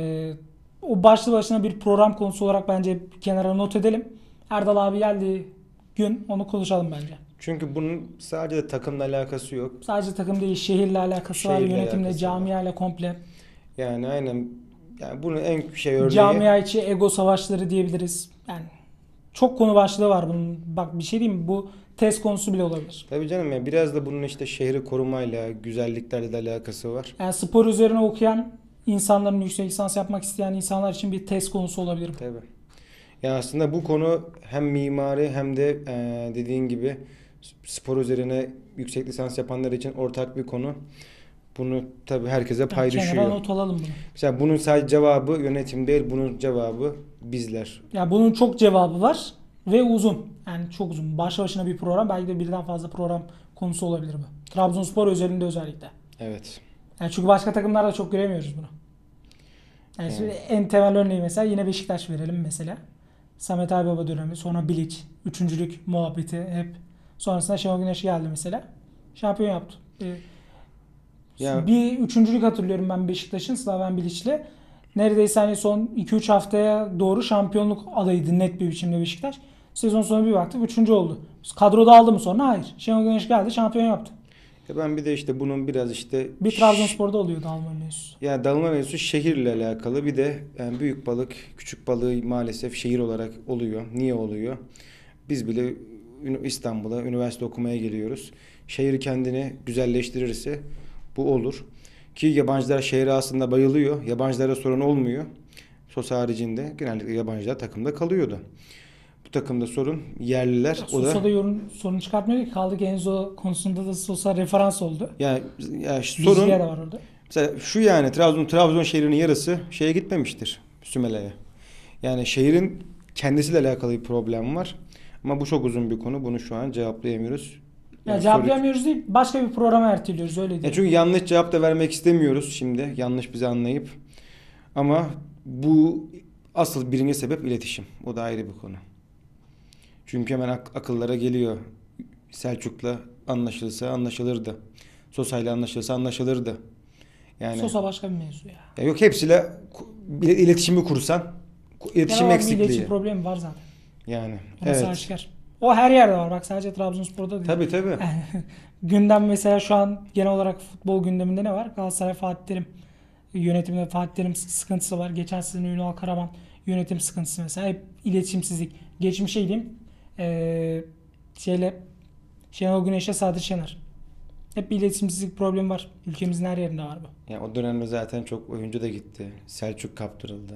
O başlı başına bir program konusu olarak bence bir kenara not edelim. Erdal abi geldiği gün onu konuşalım bence. Çünkü bunun sadece takımla alakası yok. Sadece takım değil, şehirle alakası var, Şehirle yönetimle, alakası var. camiayla komple. Yani aynen, yani bunun en şey örneği, Camia içi ego savaşları diyebiliriz. Yani çok konu başlığı var bunun. Bak bir şey diyeyim mi? Bu test konusu bile olabilir. tabii canım ya, biraz da bunun işte şehri korumayla, güzelliklerle de alakası var. Yani spor üzerine okuyan insanların, yüksek lisans yapmak isteyen insanlar için bir test konusu olabilir. Tabii. Yani aslında bu konu hem mimari hem de dediğin gibi spor üzerine yüksek lisans yapanlar için ortak bir konu. Bunu tabii herkese Yani kenara paylaşıyor. not alalım bunu. Mesela bunun sadece cevabı yönetim değil, bunun cevabı bizler. Ya bunun çok cevabı var ve uzun. Yani çok uzun. Başlı başına bir program. Belki de birden fazla program konusu olabilir bu. Trabzonspor özelinde özellikle. Evet. Yani çünkü başka takımlarda çok göremiyoruz bunu. Yani şimdi en temel örneği mesela yine Beşiktaş verelim mesela. Samet Aybaba dönemi, sonra Bilic, üçüncülük muhabbeti hep. Sonrasında Şenol Güneş geldi mesela. Şampiyon yaptı. Ya Bir üçüncülük hatırlıyorum ben Beşiktaş'ın Slaven Bilic'le. Neredeyse hani son 2-3 haftaya doğru şampiyonluk adayıydı net bir biçimde Beşiktaş. Sezon sonu bir baktık üçüncü oldu. Kadroda aldı mı sonra? Hayır. Şenol Güneş geldi şampiyon yaptı. ben bir de işte bunun biraz işte Bir Trabzonspor'da oluyordu Alman mevzusu. yani dalma mevzusu şehirle alakalı. Bir de yani büyük balık küçük balığı maalesef şehir olarak oluyor. Niye oluyor? Biz bile İstanbul'a üniversite okumaya geliyoruz. Şehir kendini güzelleştirirse bu olur. Ki yabancılar şehre aslında bayılıyor. Yabancılara sorun olmuyor. Sos haricinde genellikle yabancılar takımda kalıyordu. Bu takımda sorun yerliler. O da Sosa'da sorun çıkartmıyor ki. Kaldı ki Enzo konusunda da Sosa referans oldu. yani Bilgiye sorun de var orada. mesela şu, yani Trabzon şehrinin yarısı şeye gitmemiştir. Sümele'ye. Yani şehrin kendisiyle alakalı bir problem var. Ama bu çok uzun bir konu. Bunu şu an cevaplayamıyoruz. Ya Yani cevaplayamıyoruz değil, başka bir programa erteliyoruz öyle ya diyelim. çünkü yanlış cevap da vermek istemiyoruz şimdi. Yanlış bizi anlayıp. Ama bu asıl birinci sebep iletişim. O da ayrı bir konu. Çünkü hemen akıllara geliyor. Selçuk'la anlaşılsa anlaşılırdı. Sosa'yla anlaşılsa anlaşılırdı. Yani Sosa başka bir mevzu ya. ya yok, hepsiyle iletişimi kursan, iletişim Genel bir eksikliği. iletişim problemi var zaten. Yani Orası evet. aşikar. O her yerde var. Bak sadece Trabzonspor'da değil. Tabii tabii. Gündem mesela şu an genel olarak futbol gündeminde ne var? Galatasaray Fatih Terim yönetiminde Fatih Terim sıkıntısı var. Geçen sene Ünal Karaman yönetim sıkıntısı mesela. Hep iletişimsizlik. Geçmişe gideyim. Şeyle Şenol Güneş'e Sadır Şener. Hep bir iletişimsizlik problemi var. Ülkemizin her yerinde var bu. Yani o dönemde zaten çok oyuncu da gitti. Selçuk kaptırıldı.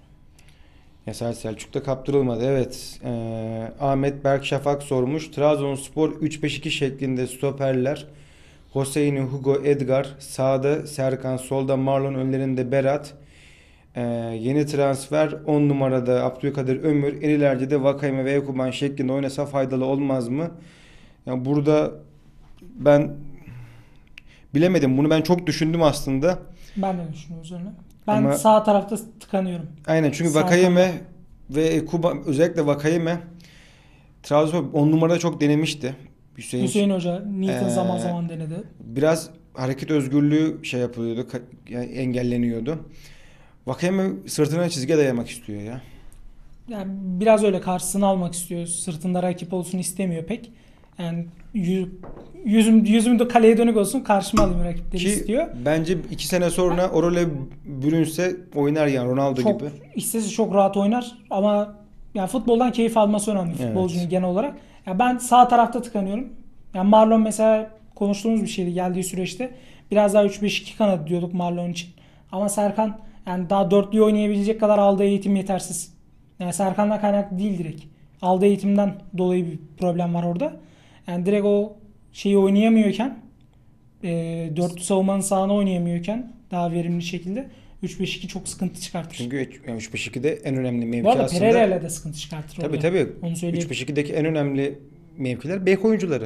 Ya sadece Selçuk da kaptırılmadı. Evet. Ahmet Berk Şafak sormuş. Trabzonspor 3-5-2 şeklinde stoperler. Hosseini, Hugo, Edgar. Sağda Serkan, solda Marlon, önlerinde Berat. Yeni transfer 10 numarada Abdülkadir Ömür. En ileride de Vakayeme ve Ekuban şeklinde oynasa faydalı olmaz mı? Yani burada ben bilemedim. Bunu ben çok düşündüm aslında. Ben de düşünüyorum üzerine. Ben Ama sağ tarafta tıkanıyorum. aynen, çünkü Sağ Vakayeme ve Ekuban, özellikle Vakayeme Trabzonspor 10 numarada çok denemişti. Hüseyin Hoca, Newton zaman Ee, zaman denedi. biraz hareket özgürlüğü şey yapılıyordu, yani engelleniyordu. Vakayeme sırtına çizgi dayamak istiyor ya. Yani biraz öyle karşısına almak istiyor. Sırtında rakip olsun istemiyor pek. Yani yüzüm de kaleye dönük olsun, karşıma alayım rakipleri Ki istiyor. bence 2 sene sonra o role bürünse oynar yani Ronaldo Çok gibi. istese çok rahat oynar ama yani futboldan keyif alması önemli futbolcunun Evet. genel olarak. Ya ben sağ tarafta tıkanıyorum. Yani Marlon mesela konuştuğumuz bir şeydi geldiği süreçte. Biraz daha 3-5-2 kanadı diyorduk Marlon için. Ama Serkan yani daha dörtlüyü oynayabilecek kadar aldığı eğitim yetersiz. Yani Serkan'la kaynaklı değil direkt. Aldığı eğitimden dolayı bir problem var orada. Yani direkt o şeyi oynayamıyorken dörtlü savunmanın sahada oynayamıyorken daha verimli şekilde 3-5-2 çok sıkıntı çıkartır. Çünkü 3-5-2'de en önemli Bu mevki arada aslında. Pereira ile de sıkıntı çıkartır Tabii orada. tabii. Onu söyleyeyim. 3-5-2'deki en önemli mevkiler bek oyuncuları.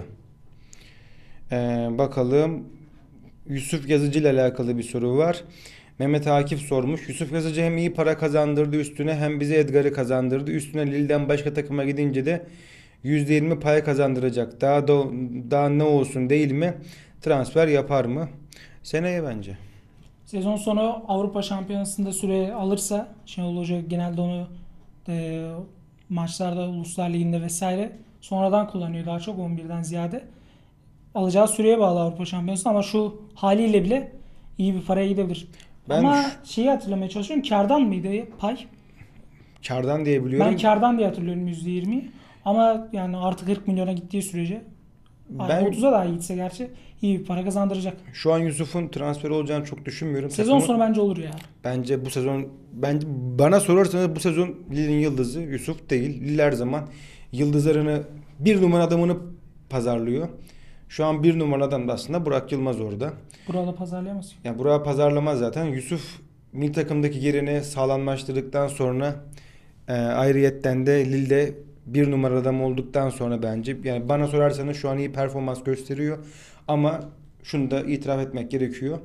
Bakalım. Yusuf Yazıcı ile alakalı bir soru var. Mehmet Akif sormuş. Yusuf Yazıcı hem iyi para kazandırdı üstüne hem bize Edgar'ı kazandırdı. Üstüne Lille'den başka takıma gidince de %20 pay kazandıracak. Daha ne olsun değil mi? Transfer yapar mı? Seneye bence. Sezon sonu Avrupa Şampiyonası'nda süre alırsa Şenol Hoca genelde onu e, maçlarda Uluslar Ligi'nde vesaire sonradan kullanıyor daha çok 11'den ziyade. Alacağı süreye bağlı Avrupa Şampiyonası ama şu haliyle bile iyi bir paraya gidebilir. Ben Ama şeyi hatırlamaya çalışıyorum. Kârdan mıydı pay? kardan diye biliyorum. Ben kârdan diye hatırlıyorum %20'yi. Ama yani artı 40 milyona gittiği sürece Ben 30'a daha gitse gerçi iyi bir para kazandıracak. şu an Yusuf'un transferi olacağını çok düşünmüyorum. Sezon Takımı- sonu bence olur ya. Bence bu sezon bana sorarsanız bu sezon Lille'in yıldızı Yusuf değil. Lille her zaman yıldızlarını bir numara adamını pazarlıyor. Şu an bir numara adam da aslında Burak Yılmaz orada. Burada pazarlayamaz. Yani Burak'ı pazarlamaz zaten. Yusuf milli takımdaki yerini sağlamlaştırdıktan sonra ayrıyetten de Lille'de bir numara adam olduktan sonra bence yani bana sorarsanız şu an iyi performans gösteriyor. Ama şunu da itiraf etmek gerekiyor.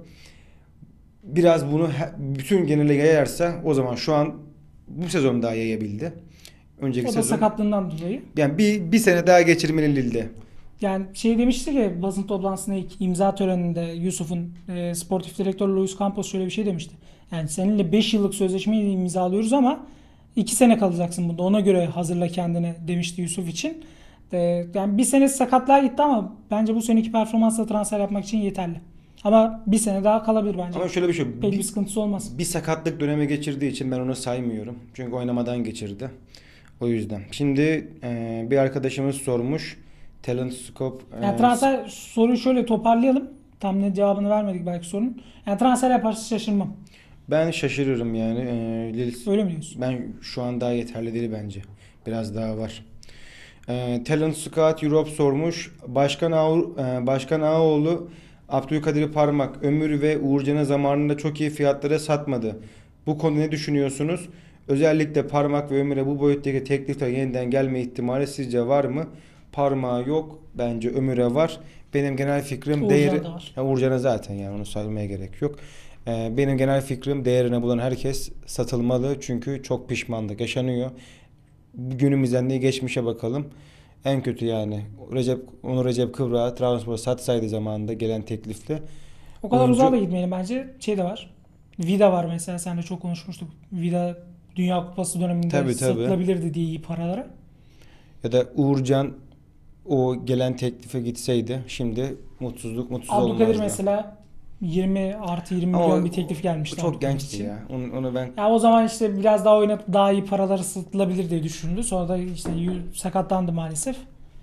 Biraz bunu bütün genele yayarsa o zaman şu an bu sezon daha yayabildi. Önceki O da sezon. sakatlığından dolayı. Yani bir sene daha geçirmeli Lille'de. Yani şey demişti ki basın toplantısında ilk imza töreninde Yusuf'un sportif direktör Luis Campos şöyle bir şey demişti. Yani seninle 5 yıllık sözleşmeyi imzalıyoruz ama 2 sene kalacaksın bunda. Ona göre hazırla kendini demişti Yusuf için. Yani bir sene sakatlığa gitti ama bence bu seneki performansla transfer yapmak için yeterli. Ama bir sene daha kalabilir bence. Ama şöyle bir şey. Pek bir sıkıntısı olmaz. Bir sakatlık dönemi geçirdiği için ben onu saymıyorum. Çünkü oynamadan geçirdi. O yüzden. Şimdi bir arkadaşımız sormuş. Talent Scope. Yani transfer soruyu şöyle toparlayalım. Tam ne cevabını vermedik belki sorunun. Yani transfer yaparsa şaşırmam. Ben şaşırırım yani. Lille, Öyle mi diyorsun? ben şu an daha yeterli değil bence. Biraz daha var. Talent Scout Europe sormuş. Başkan Ağaoğlu Abdülkadir Parmak, Ömür ve Uğurcan'ı zamanında çok iyi fiyatlara satmadı. Bu konuda ne düşünüyorsunuz? Özellikle Parmak ve Ömür'e bu boyuttaki teklifler yeniden gelme ihtimali sizce var mı? Parmağı yok. Bence Ömür'e var. Benim genel fikrim Uğurcan da var. Uğurcan'a zaten yani onu saymaya gerek yok. Benim genel fikrim değerini bulan herkes satılmalı. Çünkü çok pişmanlık yaşanıyor. Günümüzden değil geçmişe bakalım. En kötü yani Recep Kıvrak'ı Trabzonspor satsaydı zamanında gelen teklifle. O kadar Oyuncu- uzağa da gitmeyelim bence. Şey de var. Vida var mesela. Seninle çok konuşmuştuk. Vida Dünya Kupası döneminde Tabii. satılabilirdi diye iyi paralara. Ya da Uğurcan o gelen teklife gitseydi şimdi mutsuz Abdülkadir olmazdı. mesela 20 artı 20 Ama milyon bir teklif gelmişti. çok Abdülkadir gençti için. ya. Onu ben Ya o zaman işte biraz daha oynatıp daha iyi paraları satılabilir diye düşündü. Sonra da işte sakatlandı maalesef.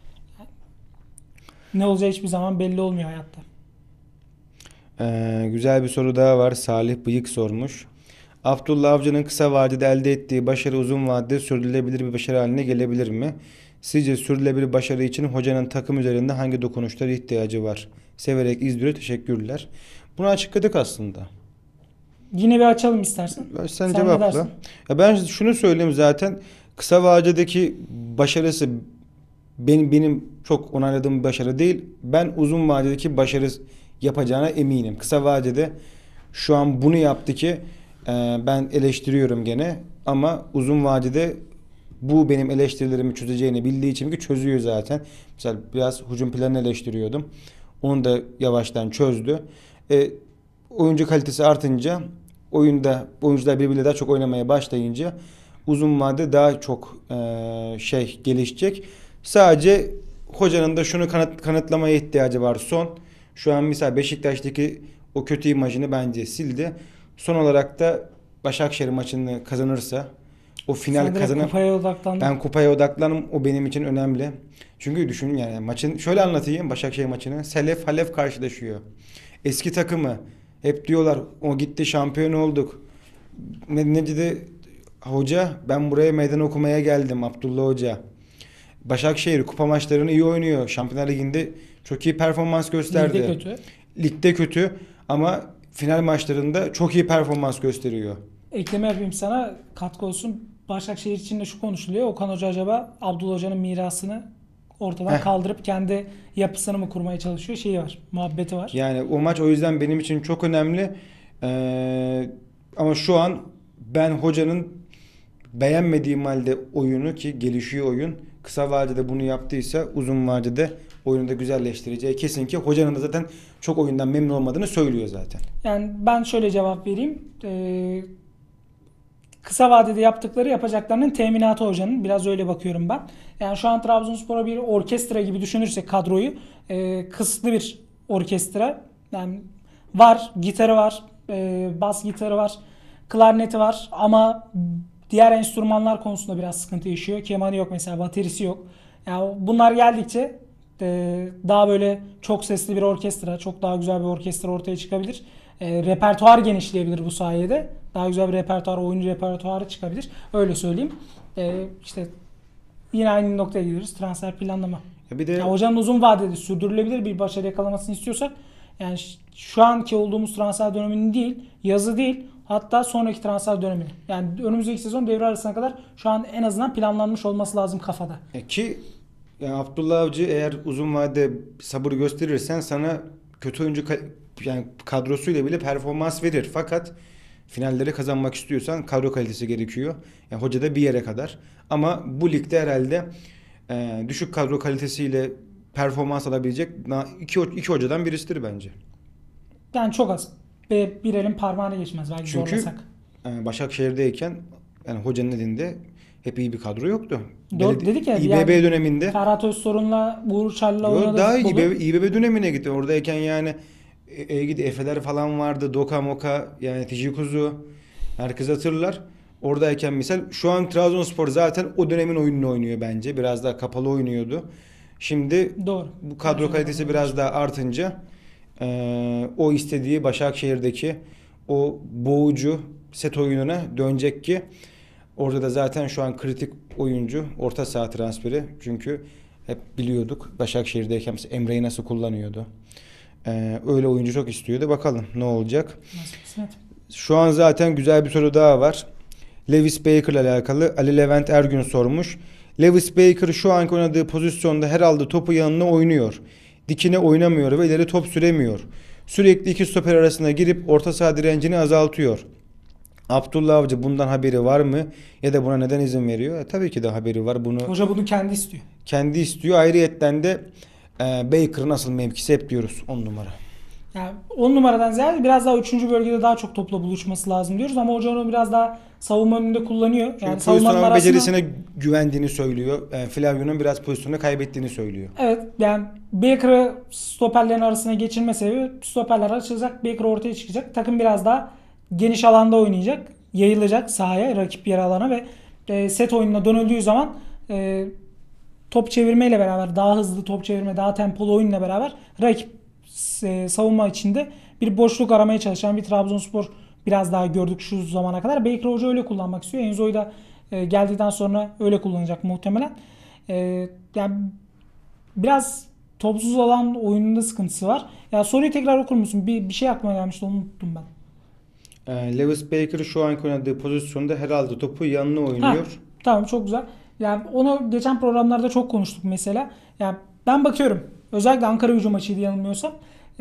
Ne olacağı hiçbir zaman belli olmuyor hayatta. Güzel bir soru daha var. Salih Bıyık sormuş. Abdullah Avcı'nın kısa vadede elde ettiği başarı uzun vadede sürdürülebilir bir başarı haline gelebilir mi? Sizce sürdürülebilir başarı için hocanın takım üzerinde hangi dokunuşlara ihtiyacı var? Severek izliyor. Teşekkürler. Bunu açıkladık aslında. Yine bir açalım istersen. Sen Sen ne cevapla. dersin? Ya ben şunu söyleyeyim zaten. Kısa vadedeki başarısı benim çok onayladığım bir başarı değil. Ben uzun vadedeki başarı yapacağına eminim. Kısa vadede şu an bunu yaptı ki ben eleştiriyorum gene ama uzun vadede bu benim eleştirilerimi çözeceğini bildiği için ki çözüyor zaten. Mesela biraz hücum planını eleştiriyordum. Onu da yavaştan çözdü. Oyuncu kalitesi artınca oyuncular birbiriyle daha çok oynamaya başlayınca uzun vadede daha çok gelişecek. Sadece hocanın da şunu kanıtlamaya ihtiyacı var son. Şu an mesela Beşiktaş'taki o kötü imajını bence sildi. Son olarak da Başakşehir maçını kazanırsa o final Sen direkt kazanıp kupaya odaklandın. ben kupaya odaklanım. O benim için önemli. Çünkü düşünün yani maçın şöyle anlatayım Başakşehir maçını. Selef Halef karşılaşıyor. Eski takımı hep diyorlar o gitti şampiyon olduk. Ne dedi hoca ben buraya meydan okumaya geldim Abdullah Hoca. Başakşehir kupa maçlarını iyi oynuyor. Şampiyonlar Ligi'nde çok iyi performans gösterdi. Ligde kötü. Ligde kötü ama final maçlarında çok iyi performans gösteriyor. Ekleme yapayım sana, katkı olsun. Başakşehir için de şu konuşuluyor. Okan Hoca acaba Abdullah Hoca'nın mirasını ortadan kaldırıp kendi yapısını mı kurmaya çalışıyor? Şeyi var, muhabbeti var. Yani o maç o yüzden benim için çok önemli. Ama şu an ben hocanın beğenmediğim halde oyunu ki gelişiyor oyun. Kısa vadede bunu yaptıysa uzun vadede oyunu da güzelleştireceği kesin ki hocanın da zaten çok oyundan memnun olmadığını söylüyor zaten. Yani ben şöyle cevap vereyim. Kısa vadede yaptıkları yapacaklarının teminatı hocanın. Biraz öyle bakıyorum ben. Yani şu an Trabzonspor'a bir orkestra gibi düşünürsek kadroyu, kısıtlı bir orkestra. Yani var, gitarı var, bas gitarı var, klarneti var ama diğer enstrümanlar konusunda biraz sıkıntı yaşıyor. Kemanı yok mesela, baterisi yok. Yani bunlar geldikçe daha böyle çok sesli bir orkestra, çok daha güzel bir orkestra ortaya çıkabilir. Repertuar genişleyebilir bu sayede. Daha güzel bir repertuar, oyuncu repertuarı çıkabilir. Öyle söyleyeyim. İşte yine aynı noktaya gidiyoruz. Transfer planlama. Bir de Ya hocanın uzun vadede sürdürülebilir bir başarı yakalamasını istiyorsak yani şu anki olduğumuz transfer döneminin değil, yazı değil, hatta sonraki transfer dönemini. Yani önümüzdeki sezon devre arasına kadar şu an en azından planlanmış olması lazım kafada. ki yani Abdullah Avcı eğer uzun vadede sabır gösterirsen sana kötü oyuncu yani kadrosuyla bile performans verir. Fakat finalleri kazanmak istiyorsan kadro kalitesi gerekiyor. Yani hoca da bir yere kadar. Ama bu ligde herhalde düşük kadro kalitesiyle performans alabilecek iki hocadan birisidir bence. Yani çok az. Ve bir elin parmağını geçmez belki Çünkü zorlasak. Başakşehir'deyken yani hocanın elinde hep iyi bir kadro yoktu. Doğru dedik ya. İBB Yani döneminde Ferhat Özsorun'la Uğur Çarlı'la oynadı daha futbolu. İBB dönemine gitti. Oradayken yani gidi Efe'ler falan vardı. Doka Moka yani Tici Kuzu. Herkes hatırlar. Oradayken misal şu an Trabzonspor zaten o dönemin oyununu oynuyor bence. Biraz daha kapalı oynuyordu. Şimdi Doğru. bu kadro kalitesi biraz daha artınca o istediği Başakşehir'deki o boğucu set oyununa dönecek ki orada da zaten şu an kritik oyuncu orta saha transferi. Çünkü hep biliyorduk Başakşehir'deyken mesela Emre'yi nasıl kullanıyordu. Öyle oyuncu çok istiyordu. Bakalım ne olacak. Nasıl kısmet. Şu an zaten güzel bir soru daha var. Lewis Baker ile alakalı Ali Levent Ergün sormuş. Lewis Baker şu anki oynadığı pozisyonda herhalde topu yanına oynuyor. Dikine oynamıyor ve ileri top süremiyor. Sürekli iki stoper arasına girip orta saha direncini azaltıyor. Abdullah Avcı bundan haberi var mı? Ya da buna neden izin veriyor? Tabii ki de haberi var. Bunu Hoca bunu kendi istiyor. kendi istiyor. Ayrıyetten de Baker'ın asıl mevkisi hep diyoruz 10 numara. Yani 10 numaradan ziyade biraz daha 3. bölgede daha çok topla buluşması lazım diyoruz ama hoca onu biraz daha savunma önünde kullanıyor. Yani Çünkü savunmanın pozisyon arasına... becerisine güvendiğini söylüyor. Flavio'nun biraz pozisyonu kaybettiğini söylüyor. Evet yani Baker'ı stoperlerin arasına geçirme sebebi stoperler açılacak, Baker ortaya çıkacak. Takım biraz daha geniş alanda oynayacak, yayılacak sahaya, rakip yer alana ve set oyununa dönüldüğü zaman top çevirmeyle beraber daha hızlı top çevirme, daha tempolu oyunla beraber rakip savunma içinde bir boşluk aramaya çalışan bir Trabzonspor biraz daha gördük şu zamana kadar. Baker Hoca öyle kullanmak istiyor. Enzo'yu da geldikten sonra öyle kullanacak muhtemelen. Yani biraz topsuz alan oyununda sıkıntısı var. Ya soruyu tekrar okur musun? Bir şey aklıma gelmişti, onu unuttum ben. Lewis Baker şu anki oynadığı pozisyonda herhalde topu yanına oynuyor. Ha, tamam, çok güzel. Yani onu geçen programlarda çok konuştuk mesela. Yani ben bakıyorum. Özellikle Ankara-Gücü maçıydı yanılmıyorsam.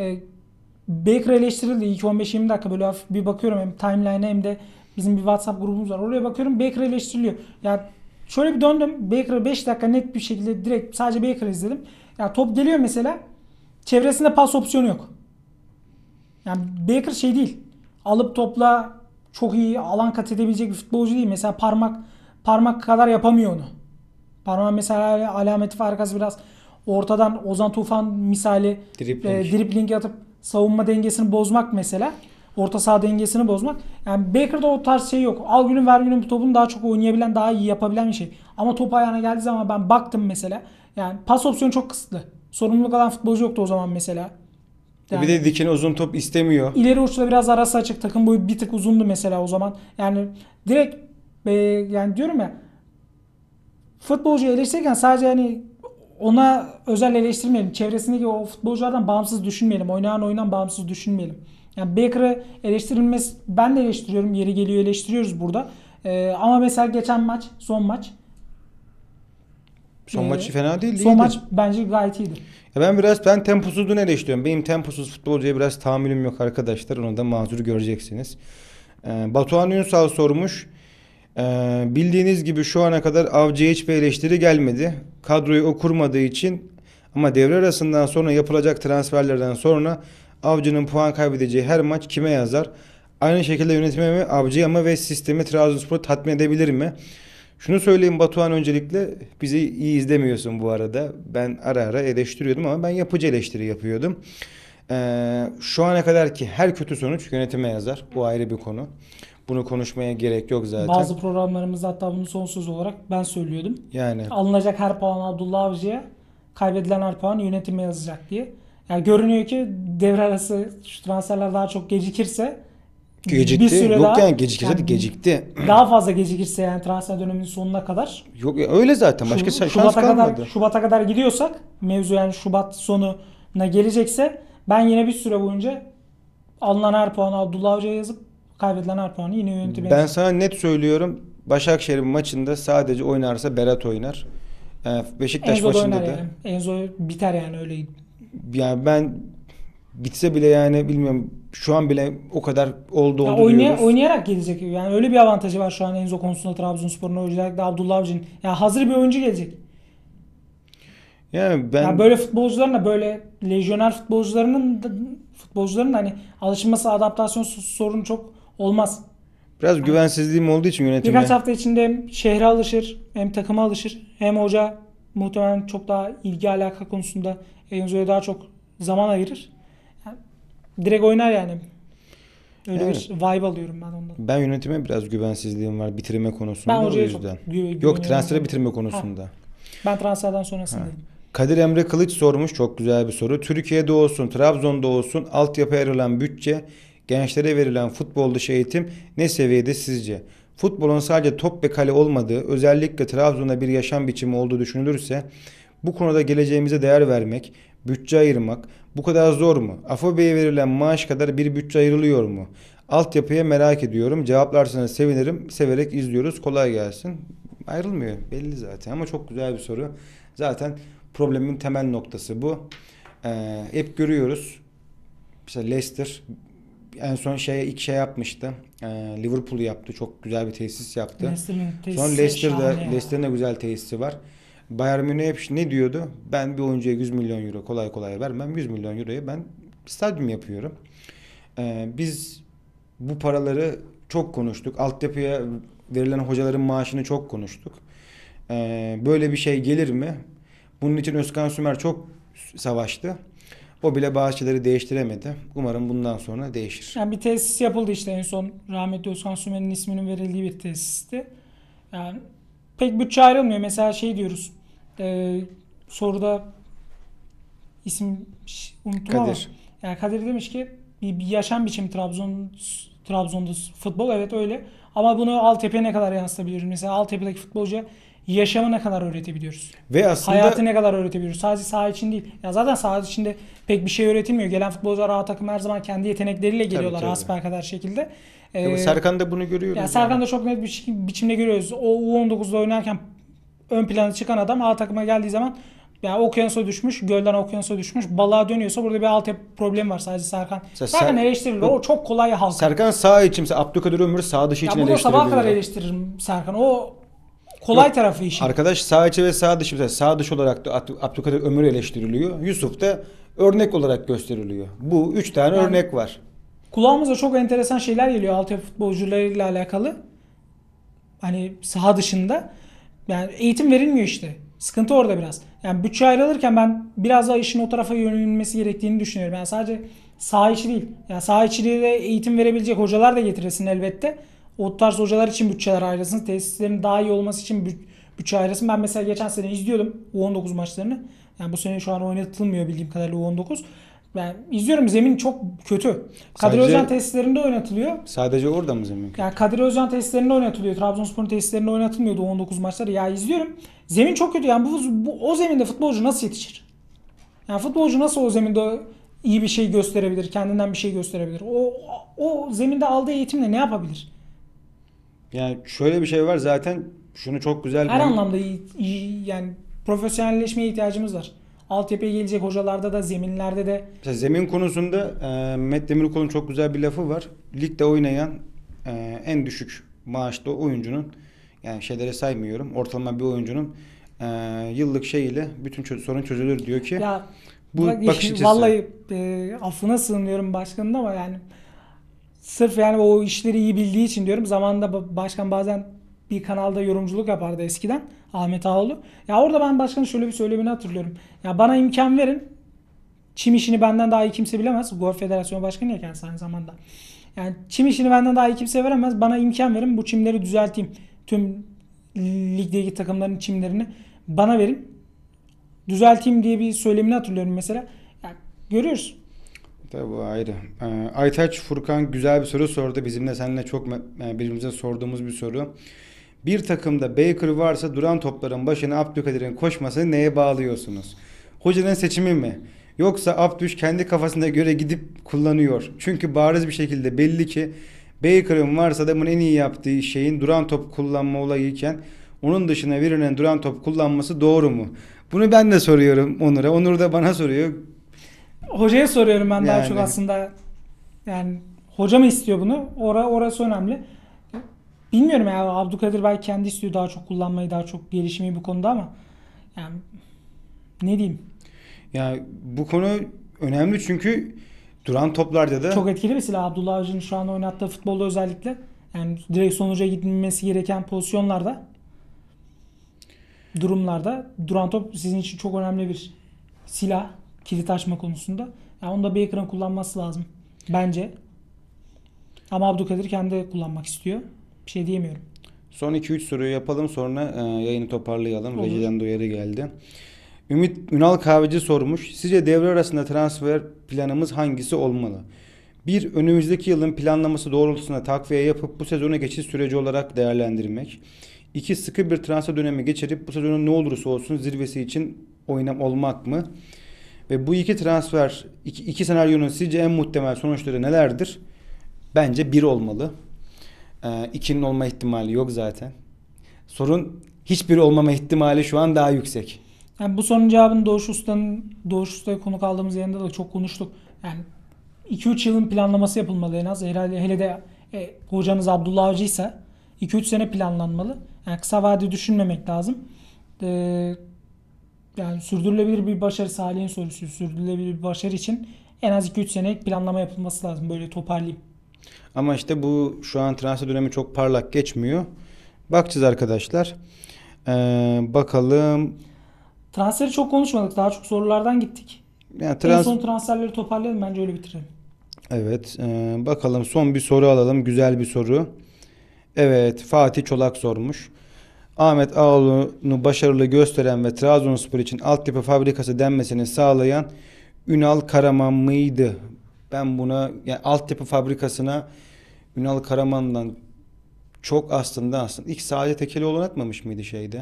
Baker eleştirildi. İlk 15-20 dakika böyle hafif bir bakıyorum. Hem timeline'e hem de bizim bir WhatsApp grubumuz var. Oraya bakıyorum. Baker eleştiriliyor. Yani şöyle bir döndüm. Baker'ı 5 dakika net bir şekilde direkt sadece Baker izledim. Yani top geliyor mesela. Çevresinde pas opsiyonu yok. Yani Baker şey değil. Alıp topla çok iyi alan kat edebilecek bir futbolcu değil. Mesela parmak kadar yapamıyor onu. Parmak mesela alameti farkası biraz ortadan Ozan Tufan misali dribling atıp savunma dengesini bozmak mesela. Orta saha dengesini bozmak. Yani Baker'da o tarz şey yok. Al günün ver günün topunu daha çok oynayabilen, daha iyi yapabilen bir şey. Ama top ayağına geldiği zaman ben baktım mesela. Yani pas opsiyonu çok kısıtlı. Sorumluluk alan futbolcu yoktu o zaman mesela. Yani bir de dikine uzun top istemiyor. İleri uçta biraz arası açık. Takım boyu bir tık uzundu mesela o zaman. Yani direkt yani diyorum ya, futbolcuyu eleştirirken sadece hani ona özel eleştirmeyelim. Çevresindeki o futbolculardan bağımsız düşünmeyelim. Oynayan oyundan bağımsız düşünmeyelim. Yani Baker'ı eleştirilmesi, ben de eleştiriyorum. Yeri geliyor eleştiriyoruz burada. Ama mesela geçen maç, son maç. Son maçı fena değildi. Son maç bence gayet iyiydi. Ben temposuzluğunu eleştiriyorum. Benim temposuz futbolcuya biraz tahammülüm yok arkadaşlar. Onu da mazur göreceksiniz. Batuhan Ünsal sormuş. Bildiğiniz gibi şu ana kadar Avcı'ya hiçbir eleştiri gelmedi. Kadroyu o kurmadığı için, ama devre arasından sonra yapılacak transferlerden sonra Avcı'nın puan kaybedeceği her maç kime yazar? Aynı şekilde yönetimi mi, Avcı'yı mı ve sistemi Trabzonspor'u tatmin edebilir mi? Şunu söyleyeyim Batuhan, öncelikle bizi iyi izlemiyorsun bu arada. Ben ara ara eleştiriyordum ama ben yapıcı eleştiri yapıyordum. Şu ana kadar ki her kötü sonuç yönetime yazar. Bu ayrı bir konu. Bunu konuşmaya gerek yok zaten. Bazı programlarımızda hatta bunu son söz olarak ben söylüyordum. Yani alınacak her puan Abdullah Avcı'ya, kaybedilen her puan yönetime yazacak diye. Yani görünüyor ki devre arası şu transferler daha çok gecikirse, gecikti. bir süre Yok daha, yani gecikirse de gecikti. daha fazla gecikirse yani transfer döneminin sonuna kadar. Yok ya, öyle zaten. Başka şans Şubat'a kalmadı. kadar, Şubat'a kadar gidiyorsak mevzu, yani Şubat sonuna gelecekse, ben yine bir süre boyunca alınan her puanı Abdullah Avcı'ya yazıp kaybedilen her puanı yine yönetime Ben yazacağım. sana net söylüyorum. Başakşehir'in maçında sadece oynarsa Berat oynar. Beşiktaş Enzo da maçında oynar da. yani. Enzo biter yani, öyle. Yani ben bitse bile yani bilmiyorum, şu an bile o kadar oldu Ya diyoruz. oynayarak gelecek. Yani öyle bir avantajı var şu an Enzo konusunda Trabzonspor'un, özellikle Abdullah Avcı'nın. Ya hazır bir oyuncu gelecek. Yani ben Ya böyle futbolcuların da, böyle lejyoner futbolcuların da hani alışması, adaptasyon sorunu çok olmaz. biraz güvensizliğim olduğu için yönetime. Birkaç hafta içinde hem şehre alışır, hem takıma alışır, hem hoca muhtemelen çok daha ilgi alaka konusunda Enzo'ya daha çok zaman ayırır. Yani direkt oynar yani. Öyle Evet. bir vibe alıyorum ben ondan. Ben yönetime biraz güvensizliğim var bitirme konusunda, Ben o hocaya çok yüzden. güveniyorum. Yok, transferi bitirme konusunda. Ben transferden sonrasını dedim. Kadir Emre Kılıç sormuş, çok güzel bir soru. Türkiye'de olsun, Trabzon'da olsun altyapıya ayrılan bütçe, gençlere verilen futbol dışı eğitim ne seviyede sizce? Futbolun sadece top ve kale olmadığı, özellikle Trabzon'da bir yaşam biçimi olduğu düşünülürse bu konuda geleceğimize değer vermek, bütçe ayırmak bu kadar zor mu? Afobe'ye verilen maaş kadar bir bütçe ayrılıyor mu? Altyapıya merak ediyorum. Cevaplarsanız sevinirim. Severek izliyoruz. Kolay gelsin. Ayrılmıyor. Belli zaten ama çok güzel bir soru. Zaten problemin temel noktası bu. Hep görüyoruz. Mesela Leicester en son ilk şey yapmıştı. Liverpool'u yaptı. Çok güzel bir tesis yaptı. Leicester'ın tesisi Sonra şahane ya. Leicester'ın da güzel tesisi var. Bayern Münih hep ne diyordu? Ben bir oyuncuya 100 milyon euro kolay kolay vermem. 100 milyon euroya ben stadyum yapıyorum. Biz bu paraları çok konuştuk. Altyapıya verilen hocaların maaşını çok konuştuk. Böyle bir şey gelir mi? Bunun için Özkan Sümer çok savaştı. O bile bazı şeyleri değiştiremedi. Umarım bundan sonra değişir. Yani bir tesis yapıldı işte, en son rahmetli Özkan Sümer'in isminin verildiği bir tesisti. Yani pek bütçe ayrılmıyor. Mesela şey diyoruz. Soruda isim unuttum ama. Kadir. Yani Kadir demiş ki bir yaşam biçimi Trabzon'da futbol, evet öyle. Ama bunu altyapıya ne kadar yansıtabiliyoruz? Mesela altyapıdaki futbolcuya yaşamı ne kadar öğretebiliyoruz? Ve aslında Hayatı ne kadar öğretebiliyoruz? Sadece saha için değil. Ya zaten saha içinde pek bir şey öğretilmiyor. Gelen futbolcular A takım her zaman kendi yetenekleriyle geliyorlar, tabii. hasbelkader şekilde. Serkan da bunu görüyoruz. Ya Serkan da çok net bir biçimde görüyoruz. O U19'da oynarken ön plana çıkan adam A takıma geldiği zaman ya okyanusa düşmüş, gölden okyanusa düşmüş, balığa dönüyorsa burada bir altyapı problemi var sadece Serkan. Serkan eleştirilir. O çok kolay halka. Serkan sağ için, mesela Abdülkadir Ömür sağ dışı için ya burada sabaha kadar eleştiriliyor. eleştiririm Serkan. O kolay Yok, tarafı işin. arkadaş sağ içi ve sağ dışı, mesela sağ dışı olarak da Abdülkadir Ömür eleştiriliyor. Yusuf da örnek olarak gösteriliyor. Bu 3 tane Yani örnek var. Kulağımıza çok enteresan şeyler geliyor altyapı futbolcularıyla alakalı. Hani saha dışında. Yani eğitim verilmiyor işte. Sıkıntı orada biraz. Yani bütçe ayrılırken ben biraz daha işin o tarafa yönelilmesi gerektiğini düşünüyorum. Yani sadece saha içi değil. Yani saha içiliği de eğitim verebilecek hocalar da getirilsin elbette. O tarz hocalar için bütçeler ayrılsın. Tesislerin daha iyi olması için bütçe ayrılsın. Ben mesela geçen sene izliyordum U19 maçlarını. Yani bu sene şu an oynatılmıyor bildiğim kadarıyla U19. Ben izliyorum, zemin çok kötü. Kadir Sadece Özcan tesislerinde oynatılıyor. sadece orada mı zemin kötü? Yani Kadir Özcan tesislerinde oynatılıyor. Trabzonspor'un tesislerinde oynatılmıyordu 19 maçları. Ya izliyorum. Zemin çok kötü. Yani o zeminde futbolcu nasıl yetişir? Yani futbolcu nasıl o zeminde iyi bir şey gösterebilir? Kendinden bir şey gösterebilir? O zeminde aldığı eğitimle ne yapabilir? Yani şöyle bir şey var zaten, şunu çok güzel Her anlamda yani profesyonelleşmeye ihtiyacımız var. Altyapıya gelecek hocalarda da, zeminlerde de. mesela zemin konusunda Mehmet Demirkol'un çok güzel bir lafı var. Ligde oynayan en düşük maaşlı oyuncunun, yani şeyleri saymıyorum, ortalama bir oyuncunun yıllık şeyiyle bütün sorun çözülür diyor ki, Ya bu bakış açısı. vallahi affına sığınıyorum başkanın ama yani sırf yani o işleri iyi bildiği için diyorum. Zamanında başkan bazen bir kanalda yorumculuk yapardı eskiden. Ahmet Ağaoğlu. Ya orada ben başkanın şöyle bir söylemini hatırlıyorum. Ya bana imkan verin. Çim işini benden daha iyi kimse bilemez. Golf Federasyonu Başkanı ya kendisi aynı zamanda. Yani çim işini benden daha iyi kimse veremez. Bana imkan verin. Bu çimleri düzelteyim. Tüm ligdeki takımların çimlerini bana verin. Düzelteyim diye bir söylemini hatırlıyorum mesela. Yani görüyoruz. Tabii bu ayrı. Aytaç Furkan güzel bir soru sordu. Bizim de seninle çok birbirimize sorduğumuz bir soru. Bir takımda Baker varsa duran topların başına Abdülkadir'in koşmasını neye bağlıyorsunuz? Hocanın seçimi mi? Yoksa Abdüş kendi kafasına göre gidip kullanıyor. Çünkü bariz bir şekilde belli ki Baker'ın varsa da bunun en iyi yaptığı şeyin duran top kullanma olayıyken onun dışına birinin duran top kullanması doğru mu? Bunu ben de soruyorum Onur'a. Onur da bana soruyor. Hocaya soruyorum ben daha çok Yani aslında. Yani hoca mı istiyor bunu? Orası önemli. Bilmiyorum ya, Abdülkadir belki kendi istiyor daha çok kullanmayı, daha çok gelişmeyi bu konuda ama yani ne diyeyim? yani bu konu önemli çünkü duran toplarda da Çok etkili bir silah Abdullah Avcı'nın şu an oynattığı futbolda özellikle. Yani direkt sonuca gidilmesi gereken pozisyonlarda, durumlarda duran top sizin için çok önemli bir silah, kilit açma konusunda. Yani onu da Baker'ın kullanması lazım bence. Ama Abdülkadir kendi kullanmak istiyor. Bir şey diyemiyorum. son 2-3 soruyu yapalım, sonra yayını toparlayalım. Olur. Rejiden de uyarı geldi. Ümit Ünal Kahveci sormuş. Sizce devre arasında transfer planımız hangisi olmalı? Bir, önümüzdeki yılın planlaması doğrultusunda takviye yapıp bu sezona geçiş süreci olarak değerlendirmek. İki, sıkı bir transfer dönemi geçirip bu sezonun ne olursa olsun zirvesi için olmak mı? Ve bu iki transfer, iki senaryonun sizce en muhtemel sonuçları nelerdir? Bence bir olmalı. İkinin olma ihtimali yok zaten. Sorun, hiçbir olmama ihtimali şu an daha yüksek. Yani bu sorunun cevabını Doğuş Usta'ya konuk aldığımız yayında da çok konuştuk. Yani 2-3 yılın planlaması yapılmalı en az. Herhalde hele de hocanız Abdullah Avcı ise 2-3 sene planlanmalı. Yani kısa vade düşünmemek lazım. E, Yani sürdürülebilir bir başarı, Salih'in sorusu, sürdürülebilir bir başarı için en az 2-3 senelik planlama yapılması lazım. Böyle toparlayayım. Ama işte bu şu an transfer dönemi çok parlak geçmiyor. Bakacağız arkadaşlar. Bakalım. Transferi çok konuşmadık. Daha çok sorulardan gittik. Yani En son transferleri toparlayalım. Bence öyle bitirelim. evet. Bakalım, son bir soru alalım. Güzel bir soru. Evet. Fatih Çolak sormuş. Ahmet Ağaoğlu'nu başarılı gösteren ve Trabzonspor için altyapı fabrikası denmesini sağlayan Ünal Karaman mıydı? Ben buna, yani altyapı fabrikasına Ünal Karaman'dan çok aslında ilk Saadet Ekelioğlu atmamış mıydı şeyde?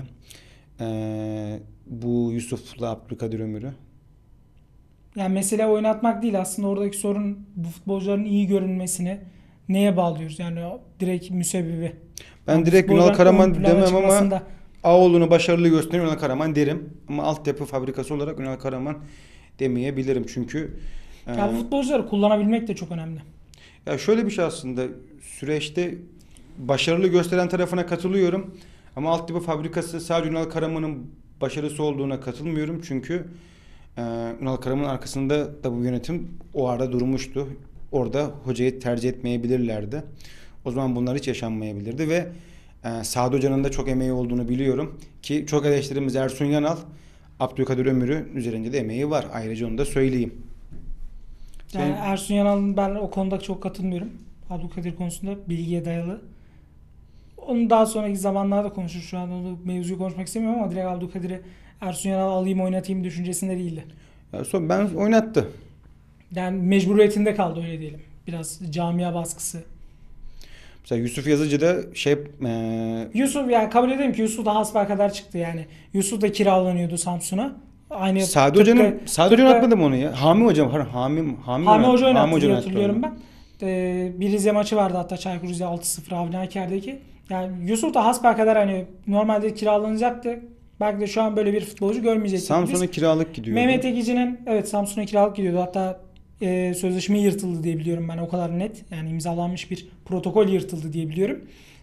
Bu Yusuf'la Abdülkadir Ömür'ü. Yani mesele oynatmak değil aslında, oradaki sorun bu futbolcuların iyi görünmesini neye bağlıyoruz? Yani o direkt müsebbibi. Ben Yani direkt Ünal futbolcuların ön Karaman plana demem ama çıkmasında. Ağoğlu'nu başarılı gösteren Ünal Karaman derim. Ama altyapı fabrikası olarak Ünal Karaman demeyebilirim çünkü Ya bu futbolcuları kullanabilmek de çok önemli. ya şöyle bir şey aslında, süreçte başarılı gösteren tarafına katılıyorum. Ama altyapı fabrikası sadece Ünal Karaman'ın başarısı olduğuna katılmıyorum. Çünkü Ünal Karaman'ın arkasında da bu yönetim o arada durmuştu. Orada hocayı tercih etmeyebilirlerdi. O zaman bunlar hiç yaşanmayabilirdi ve Sadi Hoca'nın da çok emeği olduğunu biliyorum. Ki çok eleştirimiz Ersun Yanal, Abdülkadir Ömür'ün üzerinde de emeği var. Ayrıca onu da söyleyeyim. Yani Sen- Ersun Yanal'ın ben o konuda çok katılmıyorum. Abdülkadir konusunda bilgiye dayalı. Onu daha sonraki zamanlarda konuşuruz. Şu an onu mevzuyu konuşmak istemiyorum ama direkt Abdülkadir'i Ersun Yanal alayım oynatayım düşüncesinde değildi. Ya son ben oynattı. Yani mecburiyetinde kaldı öyle diyelim. Biraz camia baskısı. Mesela Yusuf Yazıcı da Yusuf yani kabul edelim ki Yusuf da hasbelkader çıktı yani. Yusuf da kiralanıyordu Samsun'a. Aynı Sadi Hoca oynatmadı mı onu ya? Hami Hoca mı? Hami Hoca oynattı Hoca diye oynattı hatırlıyorum onu. ben. Bir Rize maçı vardı hatta Çaykur Rize 6-0 Avni Aker'deki. Yani Yusuf da hasbelkader hani normalde kiralanacaktı. Belki de şu an böyle bir futbolcu görmeyecektik Samsun'a biz. kiralık gidiyordu. Mehmet Ekici'nin evet Samsun'a kiralık gidiyordu. Hatta sözleşme yırtıldı diye biliyorum ben o kadar net. Yani imzalanmış bir protokol yırtıldı diye biliyorum.